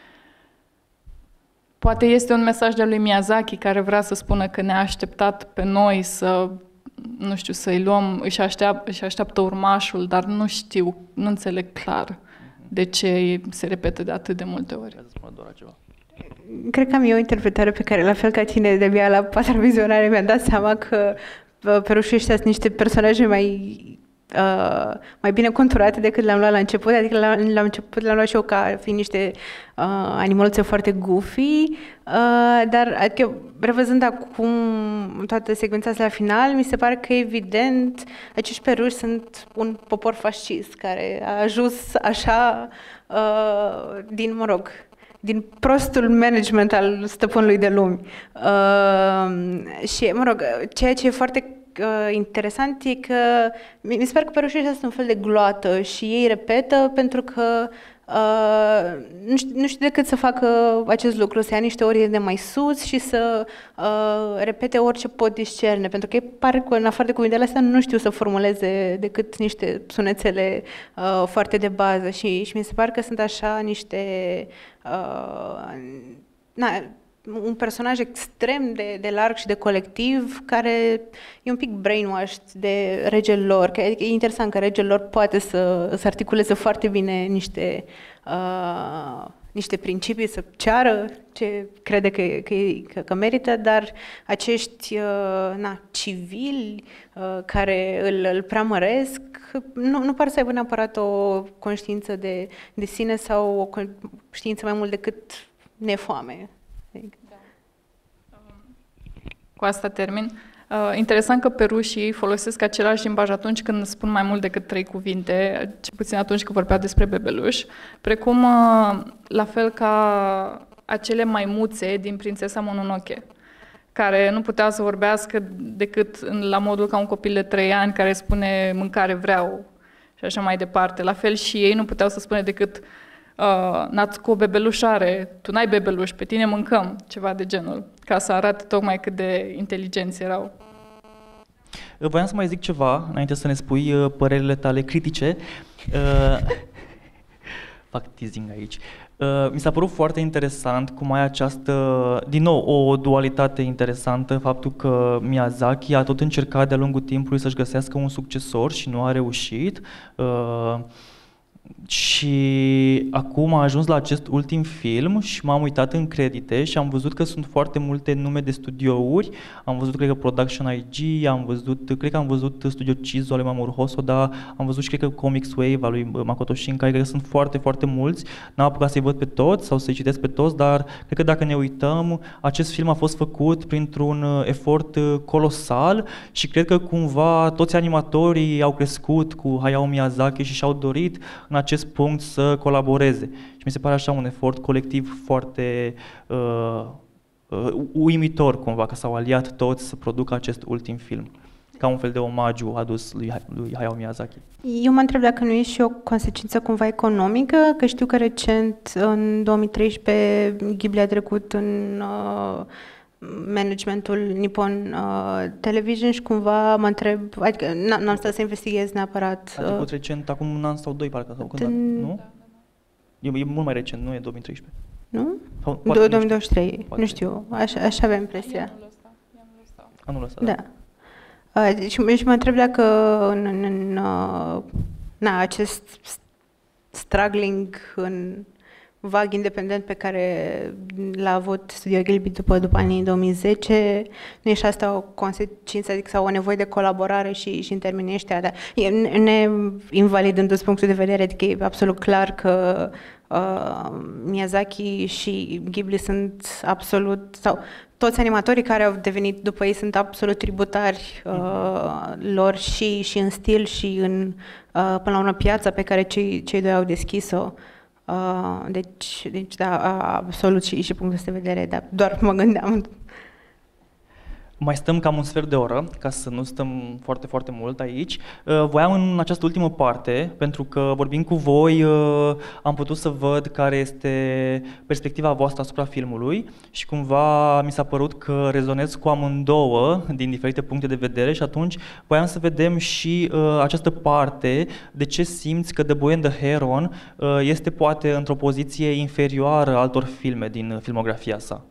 Poate este un mesaj de lui Miyazaki care vrea să spună că ne-a așteptat pe noi să, nu știu, să-i luăm, își așteaptă, își așteaptă urmașul, dar nu știu, nu înțeleg clar de ce se repetă de atât de multe ori.
Cred că am eu o interpretare pe care, la fel ca tine, de-abia la patra vizionare mi-am dat seama că perușii ăștia sunt niște personaje mai... Uh, mai bine conturate decât le-am luat la început, adică la, la început le-am luat și eu ca fiind niște uh, animăluțe foarte goofy, uh, dar adică, revăzând acum toată secvența asta la final, mi se pare că evident acești peruși sunt un popor fascist care a ajuns așa uh, din, mă rog, din prostul management al stăpânului de lumi. Uh, și, mă rog, ceea ce e foarte Uh, interesant e că mi se pare că perușii ăștia sunt un fel de gloată și ei repetă pentru că uh, nu, știu, nu știu decât să facă acest lucru, să ia niște ordine de mai sus și să uh, repete orice pot discerne, pentru că ei pare că în afară de cuvintele astea nu știu să formuleze decât niște sunețele uh, foarte de bază și, și mi se pare că sunt așa niște uh, na, un personaj extrem de, de larg și de colectiv, care e un pic brainwashed de regele lor. Că e interesant că regele lor poate să, să articuleze foarte bine niște, uh, niște principii, să ceară ce crede că, că, că, că merită, dar acești uh, na, civili uh, care îl, îl preamăresc nu, nu par să aibă neapărat o conștiință de, de sine sau o conștiință mai mult decât nefoame.
Cu asta termin. Uh, interesant că pe rușii folosesc același limbaj atunci când spun mai mult decât trei cuvinte, cel puțin atunci când vorbeau despre bebeluș, precum uh, la fel ca acele maimuțe din Prințesa Mononoke, care nu puteau să vorbească decât în, la modul ca un copil de trei ani care spune mâncare vreau și așa mai departe. La fel și ei nu puteau să spune decât Uh, Natsuko bebelușare, tu n-ai bebeluș, pe tine mâncăm, ceva de genul, ca să arate tocmai cât de inteligenți erau.
Voiam să mai zic ceva, înainte să ne spui uh, părerile tale critice. Uh, fac teasing aici. Uh, mi s-a părut foarte interesant cum ai această, din nou, o dualitate interesantă, faptul că Miyazaki a tot încercat de-a lungul timpului să-și găsească un succesor și nu a reușit. Uh, Și acum a ajuns la acest ultim film și m-am uitat în credite și am văzut că sunt foarte multe nume de studiouri. Am văzut, cred că Production I G, am văzut, cred că am văzut Studio Chizu al lui Mamoru Hosoda, am văzut și cred că Comics Wave al lui Makoto Shinkai, cred că sunt foarte, foarte mulți. N-am apucat să-i văd pe toți sau să-i citesc pe toți, dar cred că dacă ne uităm, acest film a fost făcut printr-un efort colosal și cred că cumva toți animatorii au crescut cu Hayao Miyazaki și și-au dorit în acest punct să colaboreze. Și mi se pare așa un efort colectiv foarte uh, uh, uimitor cumva, că s-au aliat toți să producă acest ultim film, ca un fel de omagiu adus lui, lui Hayao Miyazaki.
Eu mă întreb dacă nu e și o consecință cumva economică, că știu că recent, în două mii treisprezece, Ghibli a trecut în uh, managementul Nippon uh, Television și cumva mă întreb, adică n-am stat să investighez neapărat.
A trecut uh, recent, acum un an sau doi, parcă, sau când,
în...
nu? E, e mult mai recent, nu e două mii treisprezece.
Nu?
Sau, poate,
două mii douăzeci și trei, nu știu, așa, așa avea impresia.
Anul ăsta,
da. da. Uh, deci, și mă întreb dacă în, în, în uh, na, acest struggling în vag independent pe care l-a avut Studio Ghibli după, după anii două mii zece, nu e și asta o consecință, adică sau o nevoie de colaborare și, și în termenii ăștia, dar e neinvalidându-ți punctul de vedere, adică e absolut clar că uh, Miyazaki și Ghibli sunt absolut, sau toți animatorii care au devenit după ei sunt absolut tributari uh, lor și, și în stil și în, uh, până la urmă, piața pe care cei, cei doi au deschis-o. Uh, deci, deci, da, absolut și, și punctul de vedere, dar doar mă gândeam.
Mai stăm cam un sfert de oră, ca să nu stăm foarte, foarte mult aici. Uh, voiam în această ultimă parte, pentru că vorbind cu voi, uh, am putut să văd care este perspectiva voastră asupra filmului și cumva mi s-a părut că rezonez cu amândouă din diferite puncte de vedere și atunci voiam să vedem și uh, această parte, de ce simți că The Boy and the Heron uh, este poate într-o poziție inferioară altor filme din filmografia sa.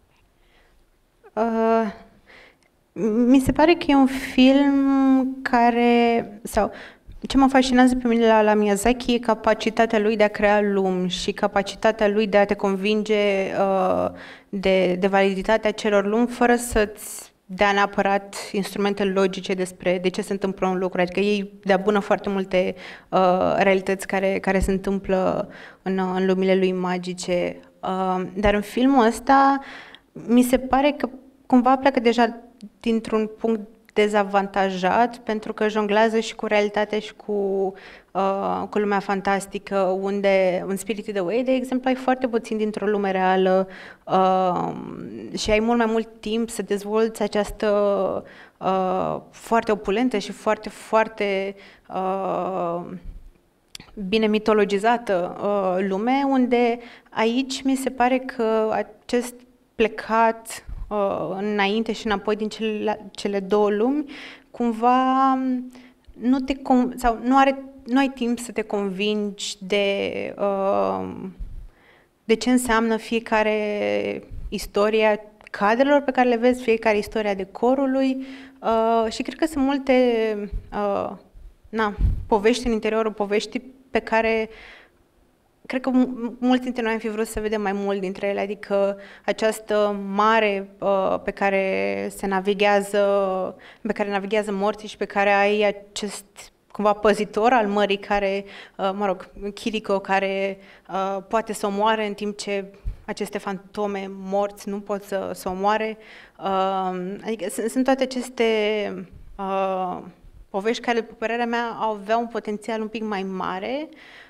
Uh... Mi se pare că e un film care, sau ce mă fascinează pe mine la, la Miyazaki e capacitatea lui de a crea lumi și capacitatea lui de a te convinge uh, de, de validitatea celor lumi fără să-ți dea neapărat instrumente logice despre de ce se întâmplă un lucru. Adică ei dea bună foarte multe uh, realități care, care se întâmplă în, în lumile lui magice. Uh, dar în filmul ăsta mi se pare că cumva pleacă deja dintr-un punct dezavantajat, pentru că jonglează și cu realitatea și cu, uh, cu lumea fantastică, unde în Spirited Away, de exemplu, ai foarte puțin dintr-o lume reală uh, și ai mult mai mult timp să dezvolți această uh, foarte opulentă și foarte, foarte uh, bine mitologizată uh, lume, unde aici mi se pare că acest plecat Uh, înainte și înapoi din cele, cele două lumi, cumva nu te sau nu are nu ai timp să te convingi de uh, de ce înseamnă fiecare istoria cadrelor pe care le vezi, fiecare istoria decorului uh, și cred că sunt multe uh, na, povești în interiorul poveștii pe care cred că mulți dintre noi am fi vrut să vedem mai mult dintre ele, adică această mare uh, pe care se navighează, pe care navighează morții și pe care ai acest cumva păzitor al mării care, uh, mă rog, Kiriko, care uh, poate să omoare în timp ce aceste fantome morți nu pot să, să omoare. Uh, adică sunt, sunt toate aceste uh, povești care, după părerea mea, aveau un potențial un pic mai mare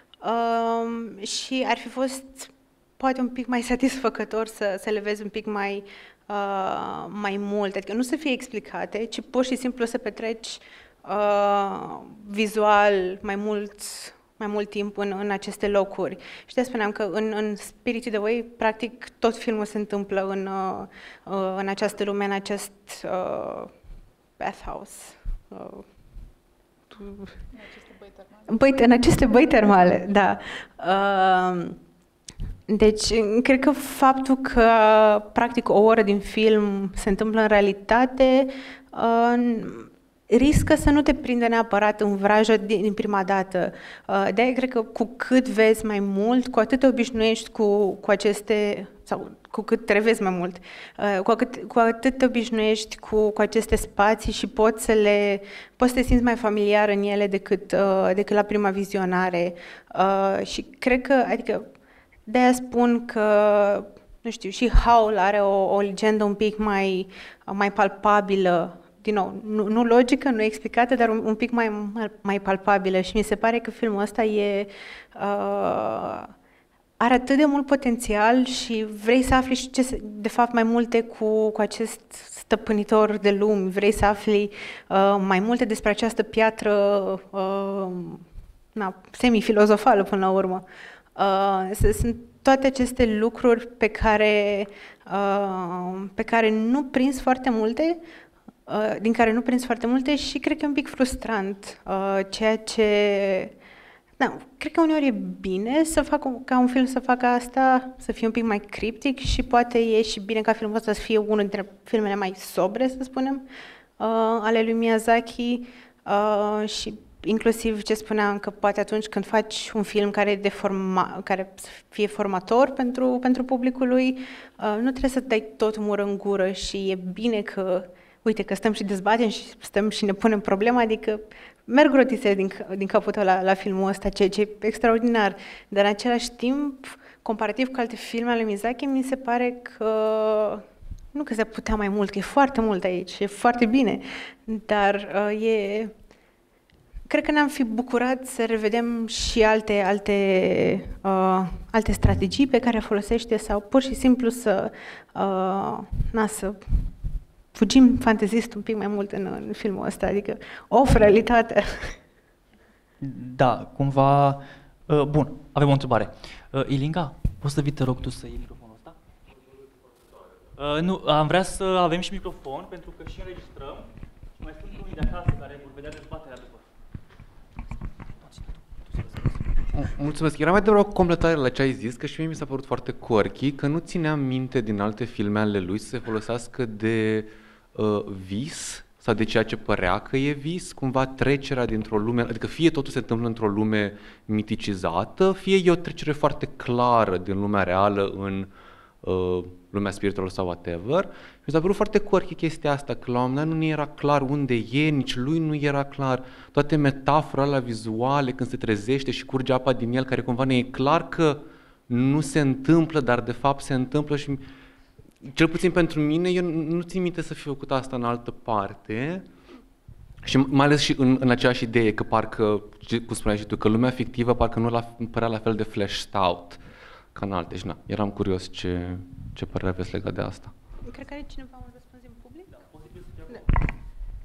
uh, și ar fi fost poate un pic mai satisfăcător să, să le vezi un pic mai, uh, mai mult. Adică nu să fie explicate, ci pur și simplu să petreci uh, vizual mai mult mai mult timp în, în aceste locuri. Și de spuneam că în, în Spirited Away, practic, tot filmul se întâmplă în, uh, în această lume, în acest uh, bathhouse. Uh,
în aceste băi termale.
Băi, în aceste băi termale, da. Uh, deci, cred că faptul că, practic, o oră din film se întâmplă în realitate, uh, riscă să nu te prindă neapărat în vrajă din, din prima dată. Uh, de-aia cred că cu cât vezi mai mult, cu atât te obișnuiești cu, cu aceste, sau cu cât te revezi mai mult, uh, cu, atât, cu atât te obișnuiești cu, cu aceste spații și poți să le, poți să te simți mai familiar în ele decât, uh, decât la prima vizionare. Uh, și cred că, adică, de-aia spun că, nu știu, și Howl are o, o legendă un pic mai, mai palpabilă, din nou, nu, nu logică, nu explicată, dar un, un pic mai, mai palpabilă și mi se pare că filmul ăsta e, uh, are atât de mult potențial și vrei să afli și ce, de fapt mai multe cu, cu acest stăpânitor de lumi, vrei să afli uh, mai multe despre această piatră uh, na, semi-filozofală până la urmă. Uh, sunt toate aceste lucruri pe care, uh, pe care nu prins foarte multe, Uh, din care nu prins foarte multe și cred că e un pic frustrant, uh, ceea ce... Da, cred că uneori e bine să fac un, ca un film să facă asta, să fie un pic mai criptic și poate e și bine ca filmul ăsta să fie unul dintre filmele mai sobre, să spunem, uh, ale lui Miyazaki uh, și inclusiv ce spuneam că poate atunci când faci un film care, e de forma, care să fie formator pentru, pentru publicul lui, uh, nu trebuie să dai tot mură în gură și e bine că uite că stăm și dezbatem și stăm și ne punem problema, adică merg rotițele din, din capul tău la, la filmul ăsta, ceea ce e extraordinar. Dar în același timp, comparativ cu alte filme ale Miyazaki, mi se pare că nu că se putea mai mult, că e foarte mult aici, e foarte bine, dar uh, e... Cred că ne-am fi bucurat să revedem și alte, alte, uh, alte strategii pe care folosește sau pur și simplu să... Uh, na, să fugim fantezist un pic mai mult în, în filmul ăsta, adică off realitatea.
Da, cumva... Uh, bun, avem o întrebare. Uh, Ilinga, poți să vii, te rog, tu să iei microfonul ăsta? Uh, nu, am vrea să avem și microfon, pentru că și înregistrăm și mai sunt unii de acasă care vor vedea dezbaterea după.
Mulțumesc. Era mai degrabă o completare la ce ai zis, că și mie mi s-a părut foarte quirky, că nu țineam minte din alte filme ale lui să se folosească de uh, vis sau de ceea ce părea că e vis, cumva trecerea dintr-o lume, adică fie totul se întâmplă într-o lume miticizată, fie e o trecere foarte clară din lumea reală în uh, lumea spirituală sau whatever. Mi s-a părut foarte quirky chestia asta, că la un moment dat nu era clar unde e, nici lui nu era clar. Toate metafora alea vizuale, când se trezește și curge apa din el, care cumva ne e clar că nu se întâmplă, dar de fapt se întâmplă și cel puțin pentru mine, eu nu țin minte să fi făcut asta în altă parte și mai ales și în, în aceeași idee, că parcă, cum spuneai și tu, că lumea fictivă parcă nu la, părea la fel de fleshed out ca în alte. Și na, eram curios ce, ce părere aveți legat de asta.
Cred că are cineva un răspuns din public? Da, posibil să fie
da.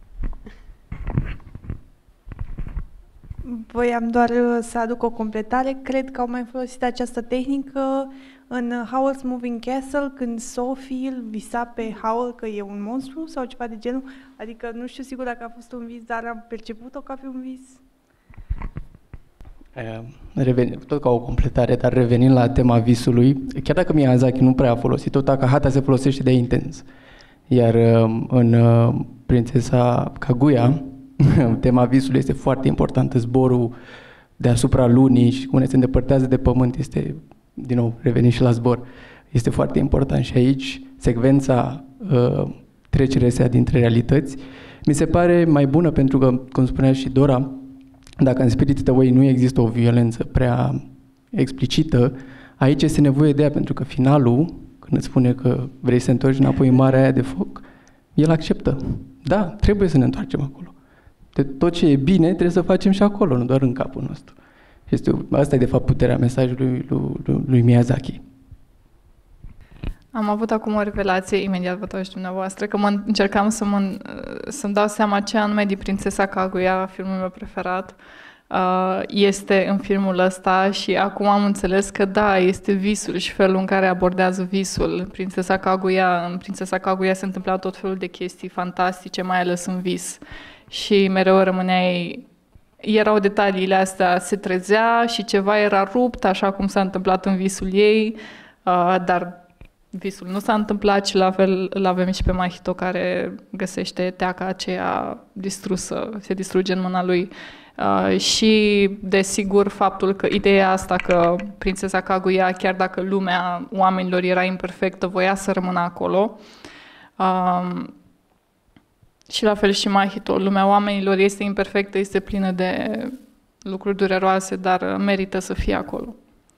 Voiam doar să aduc o completare. Cred că au mai folosit această tehnică în Howl's Moving Castle, când Sophie îl visa pe Howl că e un monstru sau ceva de genul. Adică nu știu sigur dacă a fost un vis, dar am perceput-o ca pe un vis.
Reveni, tot ca o completare, dar revenind la tema visului, chiar dacă Miyazaki nu prea a folosit-o, Takahata se folosește de intens. Iar în Prințesa Kaguya, tema visului este foarte importantă, zborul deasupra lunii și cum se îndepărtează de pământ este, din nou, revenind și la zbor, este foarte important și aici secvența uh, trecerea astea dintre realități mi se pare mai bună pentru că, cum spunea și Dora, dacă în Spirited Away nu există o violență prea explicită, aici este nevoie de ea, pentru că finalul, când îți spune că vrei să te întorci înapoi în marea aia de foc, el acceptă. Da, trebuie să ne întoarcem acolo. De tot ce e bine trebuie să facem și acolo, nu doar în capul nostru. Este, asta e de fapt puterea mesajului lui, lui, lui Miyazaki.
Am avut acum o revelație, imediat vă dau și dumneavoastră, că mă încercam să mă, să-mi dau seama ce anume din Prințesa Kaguya, filmul meu preferat, este în filmul ăsta și acum am înțeles că da, este visul și felul în care abordează visul. Prințesa Kaguya, în Prințesa Kaguya se întâmplau tot felul de chestii fantastice, mai ales în vis. Și mereu rămâneai, erau detaliile astea, se trezea și ceva era rupt, așa cum s-a întâmplat în visul ei, dar visul nu s-a întâmplat și la fel îl avem și pe Mahito care găsește teaca aceea distrusă, se distruge în mâna lui. Uh, și, desigur, faptul că ideea asta că Prințesa Kaguya, chiar dacă lumea oamenilor era imperfectă, voia să rămână acolo. Uh, și la fel și Mahito, lumea oamenilor este imperfectă, este plină de lucruri dureroase, dar merită să fie acolo.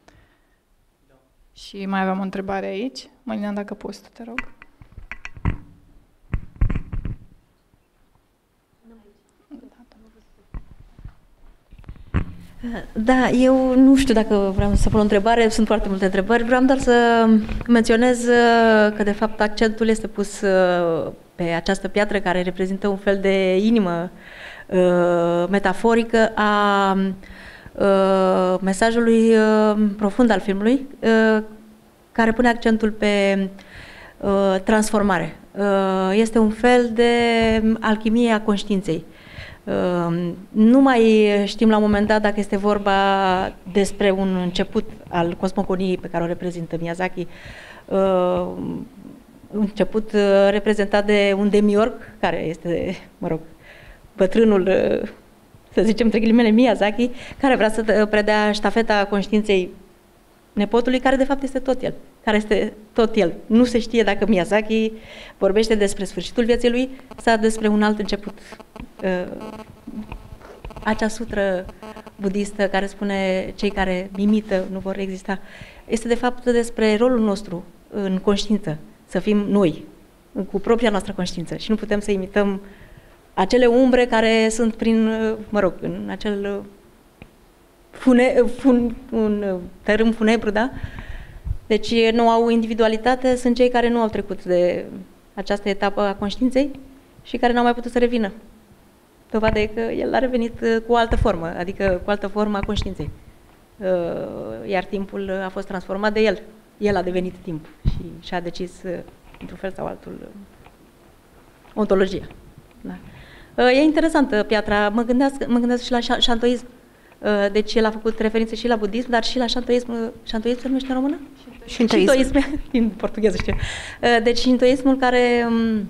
Și mai aveam o întrebare aici. Mălina, dacă poți, tu te rog.
Da, eu nu știu dacă vreau să pun o întrebare, sunt foarte multe întrebări. Vreau doar să menționez că, de fapt, accentul este pus pe această piatră care reprezintă un fel de inimă metaforică a mesajului profund al filmului, care pune accentul pe transformare. Este un fel de alchimie a conștiinței. Nu mai știm la un moment dat dacă este vorba despre un început al cosmogoniei pe care o reprezintă Miyazaki, un început reprezentat de un demiurg, care este, mă rog, bătrânul, să zicem, între ghilimele, Miyazaki, care vrea să predea ștafeta conștiinței nepotului, care de fapt este tot el, care este tot el. Nu se știe dacă Miyazaki vorbește despre sfârșitul vieții lui sau despre un alt început. Acea sutră budistă care spune cei care imită nu vor exista, este de fapt despre rolul nostru în conștiință, să fim noi, cu propria noastră conștiință și nu putem să imităm acele umbre care sunt prin, mă rog, în acel fune, fun, un tărâm funebru, da? Deci nu au individualitate, sunt cei care nu au trecut de această etapă a conștiinței și care n-au mai putut să revină. Dovada e că el a revenit cu o altă formă, adică cu altă formă a conștiinței. Iar timpul a fost transformat de el. El a devenit timp și și-a decis, într-un fel sau altul, ontologia. Da. E interesantă piatra, mă gândesc, mă gândesc și la șantoism. Deci el a făcut referințe și la budism, dar și la șantoism. Șantoism se numește în română? Șintoism. În portugheză știu. Deci șintoismul care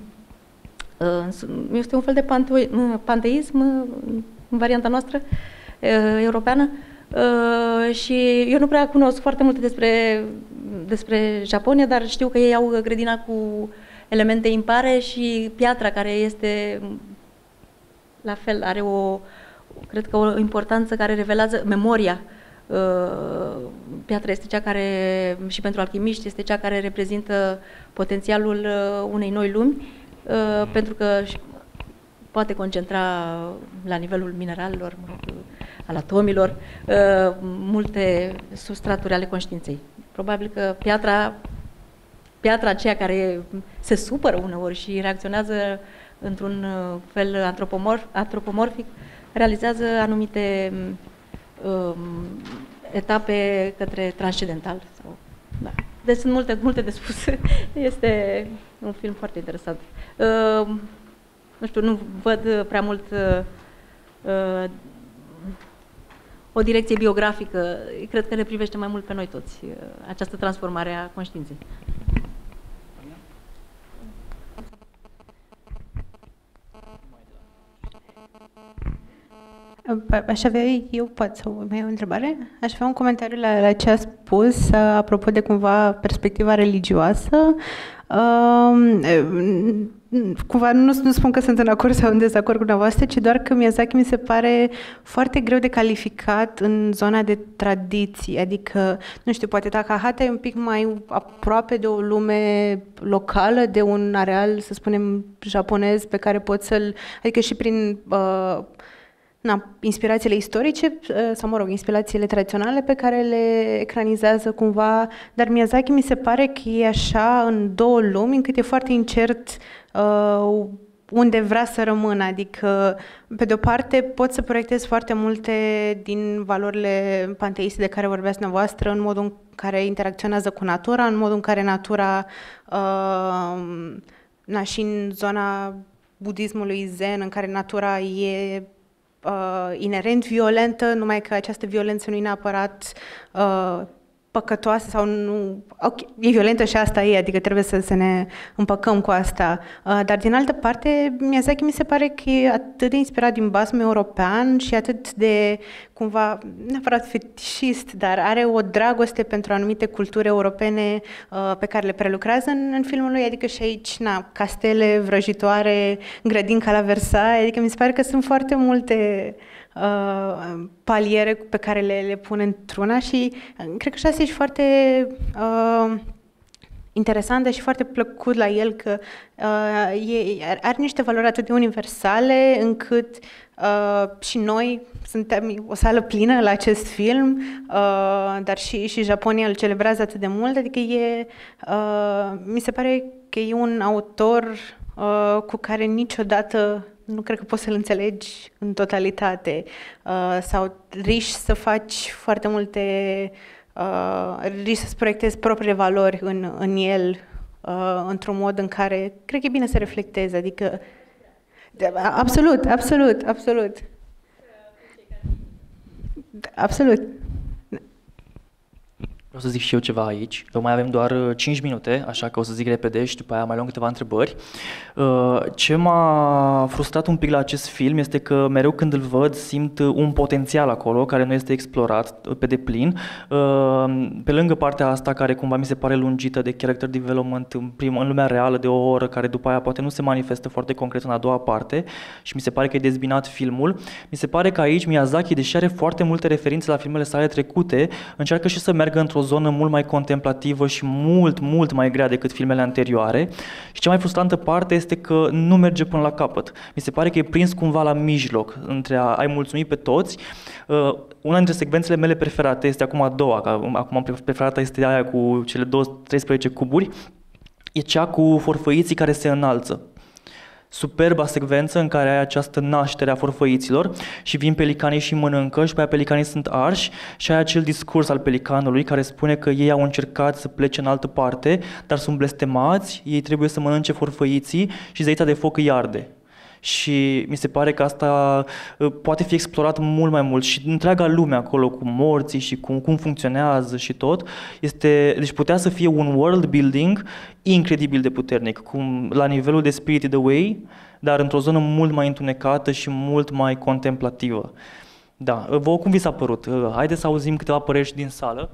este un fel de panteism în varianta noastră europeană și eu nu prea cunosc foarte multe despre, despre Japonia, dar știu că ei au grădina cu elemente impare și piatra care este la fel, are o, cred că o importanță care revelează memoria. Piatra este cea care, și pentru alchimiști, este cea care reprezintă potențialul unei noi lumi, pentru că poate concentra la nivelul mineralelor, al atomilor, multe substraturi ale conștiinței. Probabil că piatra, piatra aceea care se supără uneori și reacționează într-un fel antropomorf, antropomorfic, realizează anumite um, etape către transcendental. Sau, da. Deci sunt multe, multe de spus. Este un film foarte interesant. Uh, nu știu, nu văd prea mult uh, o o direcție biografică, cred că ne privește mai mult pe noi toți, această transformare a conștiinței.
Aș avea, eu pot să mai ai o întrebare? Aș avea un comentariu la, la ce a spus, apropo de cumva perspectiva religioasă. Uh, cumva nu, nu spun că sunt în acord sau în dezacord cu dumneavoastră, ci doar că Miyazaki mi se pare foarte greu de calificat în zona de tradiții. Adică, nu știu, poate Takahata e un pic mai aproape de o lume locală, de un areal, să spunem, japonez, pe care pot să-l... Adică și prin... Uh, Na, inspirațiile istorice, sau mă rog, inspirațiile tradiționale pe care le ecranizează cumva, dar Miyazaki mi se pare că e așa în două lumi, încât e foarte incert uh, unde vrea să rămână. Adică, pe de o parte, pot să proiectez foarte multe din valorile panteiste de care vorbeați dumneavoastră, în modul în care interacționează cu natura, în modul în care natura, uh, na, și în zona budismului zen, în care natura e Uh, inerent violentă, numai că această violență nu e neapărat uh, păcătoasă sau nu... Okay, e violentă și asta e, adică trebuie să, să ne împăcăm cu asta. Uh, dar din altă parte, Miyazaki mi se pare că e atât de inspirat din basmul european și atât de, cumva, neapărat fetișist, dar are o dragoste pentru anumite culturi europene uh, pe care le prelucrează în, în filmul lui, adică și aici, na, castele vrăjitoare, grădinca la Versailles, adică mi se pare că sunt foarte multe uh, paliere pe care le, le pun într-una și uh, cred că și asta e și foarte uh, interesant, dar și foarte plăcut la el, că uh, e, are niște valori atât de universale încât uh, și noi suntem o sală plină la acest film, uh, dar și, și Japonia îl celebrează atât de mult, adică e, uh, mi se pare că e un autor uh, cu care niciodată nu cred că poți să-l înțelegi în totalitate uh, sau riști să faci foarte multe, uh, riști să-ți proiectezi propriile valori în, în el uh, într-un mod în care cred că e bine să reflectezi, adică absolut, absolut, absolut. Absolut.
Vreau să zic și eu ceva aici. Mai avem doar cinci minute, așa că o să zic repede și după aia mai luăm câteva întrebări. Ce m-a frustrat un pic la acest film este că mereu când îl văd simt un potențial acolo care nu este explorat pe deplin. Pe lângă partea asta care cumva mi se pare lungită de character development în, prim, în lumea reală de o oră, care după aia poate nu se manifestă foarte concret în a doua parte și mi se pare că e dezbinat filmul. Mi se pare că aici Miyazaki, deși are foarte multe referințe la filmele sale trecute, încearcă și să meargă într-o o zonă mult mai contemplativă și mult, mult mai grea decât filmele anterioare. Și cea mai frustrantă parte este că nu merge până la capăt. Mi se pare că e prins cumva la mijloc, între a, a-i mulțumi pe toți. Uh, una dintre secvențele mele preferate este acum a doua, că acum preferata este aia cu cele treisprezece cuburi, e cea cu forfăiții care se înalță. Superba secvență în care ai această naștere a forfăiților și vin pelicanii și mănâncă și pe aia pelicanii sunt arși și ai acel discurs al pelicanului care spune că ei au încercat să plece în altă parte, dar sunt blestemați, ei trebuie să mănânce forfăiții și zeița de foc îi arde. Și mi se pare că asta poate fi explorat mult mai mult și întreaga lume acolo cu morții și cum, cum funcționează și tot. Este, deci putea să fie un world building incredibil de puternic, cum, la nivelul de Spirited Away, dar într-o zonă mult mai întunecată și mult mai contemplativă. Da, vouă cum vi s-a părut? Haideți să auzim câteva păreri și din sală.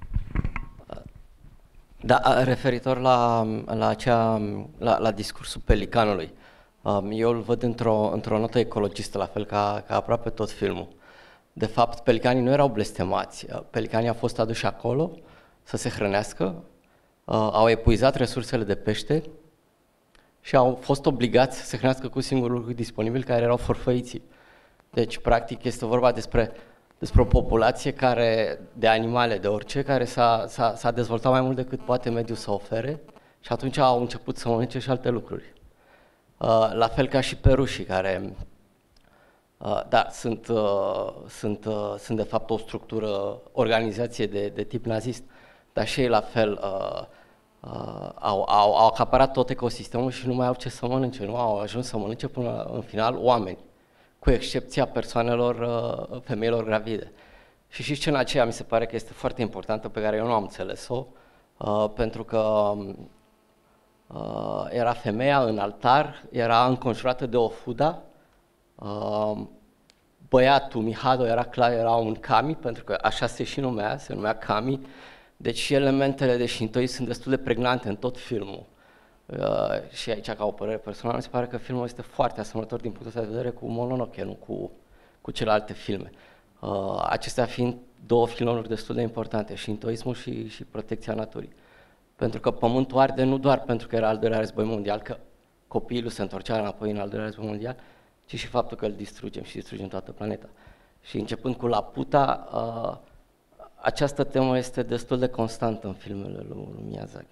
Da, referitor la, la, acea, la, la discursul pelicanului. Eu îl văd într-o, într-o notă ecologistă, la fel ca, ca aproape tot filmul. De fapt, pelicanii nu erau blestemați. Pelicanii au fost aduși acolo să se hrănească, au epuizat resursele de pește și au fost obligați să se hrănească cu singurul lucru disponibil, care erau forfăiții. Deci, practic, este vorba despre, despre o populație care, de animale, de orice, care s-a, s-a, s-a dezvoltat mai mult decât poate mediul să ofere și atunci au început să mănânce și alte lucruri. Uh, la fel ca și perușii, care uh, da, sunt, uh, sunt, uh, sunt de fapt o structură, organizație de, de tip nazist, dar și ei la fel uh, uh, au, au, au acaparat tot ecosistemul și nu mai au ce să mănânce, nu au ajuns să mănânce până în final oameni, cu excepția persoanelor, uh, femeilor gravide. Și și scena aceea mi se pare că este foarte importantă, pe care eu nu am înțeles-o, uh, pentru că uh, era femeia în altar, era înconjurată de o fuda, uh, băiatul Mihado era clar, era un kami, pentru că așa se și numea, se numea kami, deci și elementele de shintoism sunt destul de pregnante în tot filmul. Uh, și aici, ca o părere personală, mi se pare că filmul este foarte asemănător din punctul ăsta de vedere cu Mononoke, nu cu, cu celelalte filme. Uh, acestea fiind două filonuri destul de importante, shintoismul și, și protecția naturii. Pentru că pământul arde nu doar pentru că era al doilea război mondial, că copilul se întorcea înapoi în al doilea război mondial, ci și faptul că îl distrugem și distrugem toată planeta. Și începând cu Laputa, uh, această temă este destul de constantă în filmele lui, lui Miyazaki.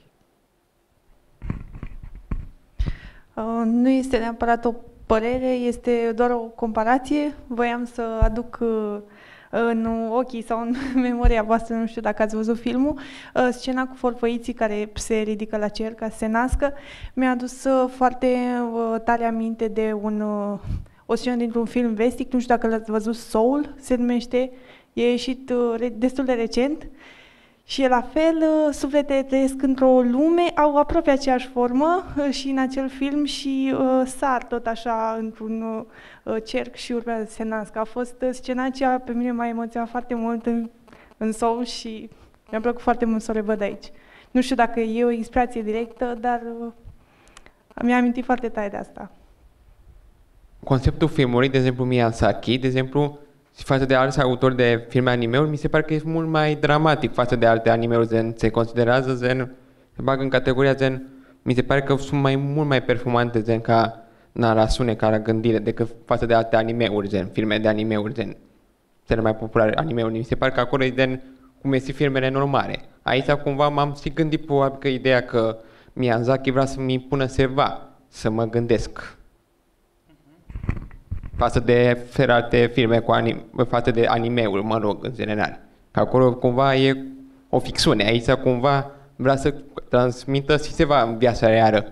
Uh, nu este neapărat o părere, este doar o comparație. Voiam să aduc uh, în ochii sau în memoria voastră, nu știu dacă ați văzut filmul, uh, scena cu forfăiții care se ridică la cer ca să se nască. Mi-a adus uh, foarte uh, tare aminte de un, uh, o scenă dintr-un film vestic, nu știu dacă l-ați văzut, Soul se numește, e ieșit uh, destul de recent. Și la fel, sufletele trăiesc într-o lume, au aproape aceeași formă și în acel film și uh, sar tot așa într-un uh, cerc și urmează să se nască. A fost uh, scena aceea, pe mine m-a emoționat foarte mult în, în Soul și mi-a plăcut foarte mult să o revăd aici. Nu știu dacă e o inspirație directă, dar uh, mi-a amintit foarte tare de asta.
Conceptul filmului, de exemplu Miyazaki, de exemplu, și față de alți autori de filme anime-uri, mi se pare că e mult mai dramatic față de alte anime-uri, gen, se considerează, gen, se bagă în categoria, gen, mi se pare că sunt mai mult mai performante, gen, ca narațiune, ca gândire, decât față de alte anime-uri, gen, filme de anime-uri, gen, cele mai populare anime-uri. Mi se pare că acolo e, gen, cum e și filmele normale. Aici, cumva, m-am și gândit, probabil, că ideea că Miyazaki vrea să-mi impună ceva, să mă gândesc. Față de alte filme cu anime, față de anime-uri, mă rog, în general. Că acolo cumva e o ficțiune, aici cumva vrea să transmită și ceva în viața reală.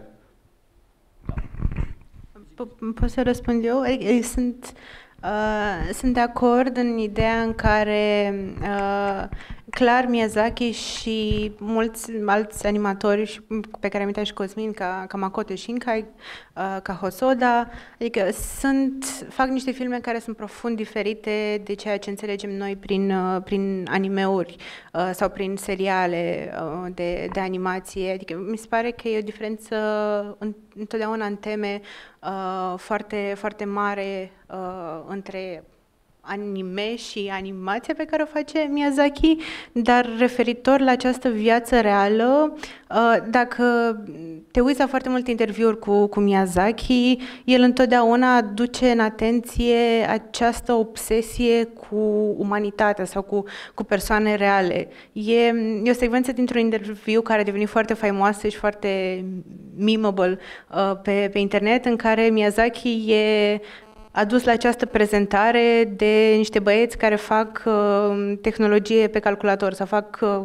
Pot să răspund eu? Sunt, uh, sunt de acord în ideea în care uh, clar Miyazaki și mulți alți animatori pe care am uitat și Cosmin, ca, ca Makoto Shinkai, uh, ca Hosoda, adică sunt, fac niște filme care sunt profund diferite de ceea ce înțelegem noi prin, uh, prin anime-uri uh, sau prin seriale uh, de, de animație. Adică mi se pare că e o diferență în, întotdeauna în teme uh, foarte, foarte mare uh, între anime și animația pe care o face Miyazaki, dar referitor la această viață reală, dacă te uiți la foarte multe interviuri cu, cu Miyazaki, el întotdeauna duce în atenție această obsesie cu umanitatea sau cu, cu persoane reale. E, e o secvență dintr-un interviu care a devenit foarte faimoasă și foarte memeable pe, pe internet, în care Miyazaki e a dus la această prezentare de niște băieți care fac uh, tehnologie pe calculator sau fac uh,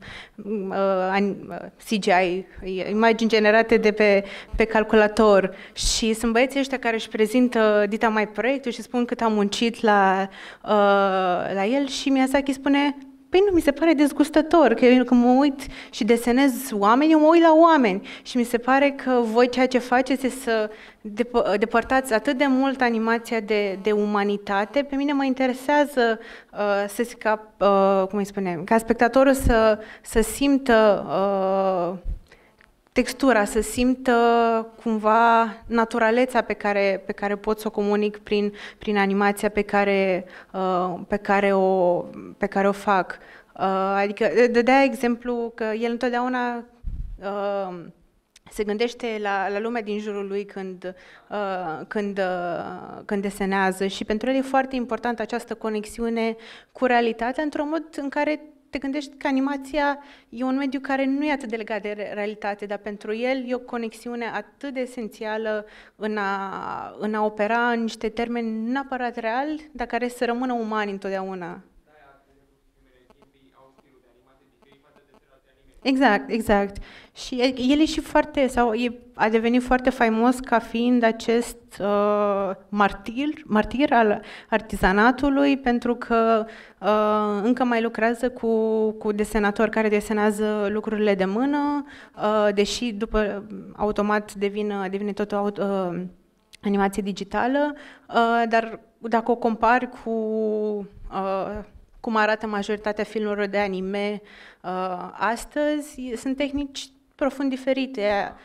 uh, C G I, imagini generate de pe, pe calculator. Și sunt băieții ăștia care își prezintă dita mai proiectul și spun cât am muncit la, uh, la el și Miyazaki spune: păi nu, mi se pare dezgustător, că eu când mă uit și desenez oameni, eu mă uit la oameni și mi se pare că voi ceea ce faceți este să depă- depărtați atât de mult animația de, de umanitate. Pe mine mă interesează uh, să ca, uh, cum îi spune, ca spectatorul să, să simtă uh, textura, să simtă cumva naturalețea pe care, pe care pot să o comunic prin, prin animația pe care, uh, pe care, o, pe care o fac. Uh, adică dădea exemplu că el întotdeauna uh, se gândește la, la lumea din jurul lui când, uh, când, uh, când desenează și pentru el e foarte importantă această conexiune cu realitatea într-un mod în care te gândești că animația e un mediu care nu e atât de legat de realitate, dar pentru el e o conexiune atât de esențială în a, în a opera în niște termeni neapărat reali, dar care să rămână umani întotdeauna. Exact, exact. Și el e și foarte, sau e, a devenit foarte faimos ca fiind acest uh, martir, martir al artizanatului, pentru că uh, încă mai lucrează cu, cu desenatori care desenează lucrurile de mână, uh, deși după automat devine, devine tot uh, animație digitală, uh, dar dacă o compari cu... Uh, cum arată majoritatea filmelor de anime uh, astăzi, sunt tehnici profund diferite.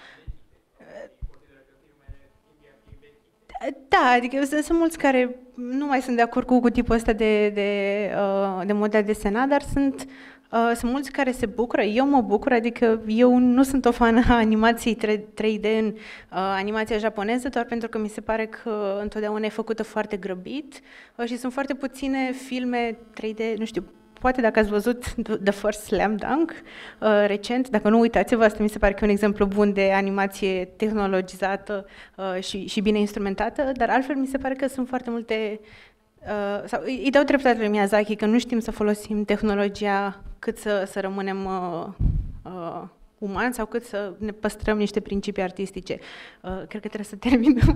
Da, adică sunt, sunt mulți care nu mai sunt de acord cu, cu tipul ăsta de, de, uh, de mod de a desena, dar sunt, uh, sunt mulți care se bucură. Eu mă bucur, adică eu nu sunt o fană a animației trei D în uh, animația japoneză, doar pentru că mi se pare că întotdeauna e făcută foarte grăbit uh, și sunt foarte puține filme trei D, nu știu, poate dacă ați văzut The First Slam Dunk uh, recent, dacă nu uitați-vă, asta mi se pare că e un exemplu bun de animație tehnologizată uh, și, și bine instrumentată, dar altfel mi se pare că sunt foarte multe... Uh, sau, îi dau dreptate lui Miyazaki că nu știm să folosim tehnologia cât să, să rămânem uh, uh, umani sau cât să ne păstrăm niște principii artistice. Uh, cred că trebuie să terminăm.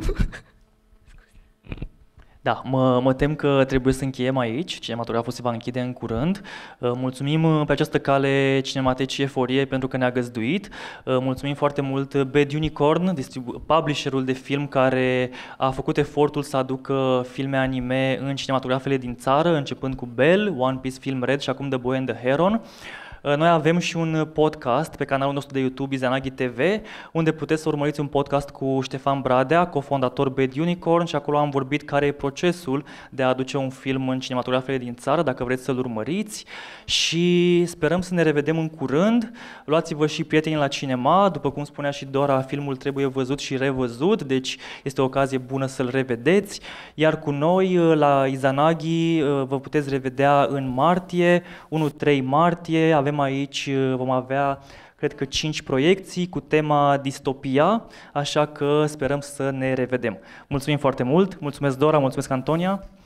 Da, mă, mă tem că trebuie să încheiem aici. Cinematograful se va închide în curând. Mulțumim pe această cale Cinematecii Eforie pentru că ne-a găzduit. Mulțumim foarte mult Bad Unicorn, publisherul de film care a făcut efortul să aducă filme anime în cinematografele din țară, începând cu Bell, One Piece Film Red și acum The Boy and the Heron. Noi avem și un podcast pe canalul nostru de YouTube Izanagi T V, unde puteți să urmăriți un podcast cu Ștefan Bradea, cofondator Bad Unicorn, și acolo am vorbit care e procesul de a aduce un film în cinematografele din țară, dacă vreți să-l urmăriți, și sperăm să ne revedem în curând. Luați-vă și prietenii la cinema, după cum spunea și Dora, filmul trebuie văzut și revăzut, deci este o ocazie bună să-l revedeți, iar cu noi la Izanagi vă puteți revedea în martie, unu trei martie, avem aici, vom avea, cred că, cinci proiecții cu tema distopia, așa că sperăm să ne revedem. Mulțumim foarte mult, mulțumesc Dora, mulțumesc Antonia.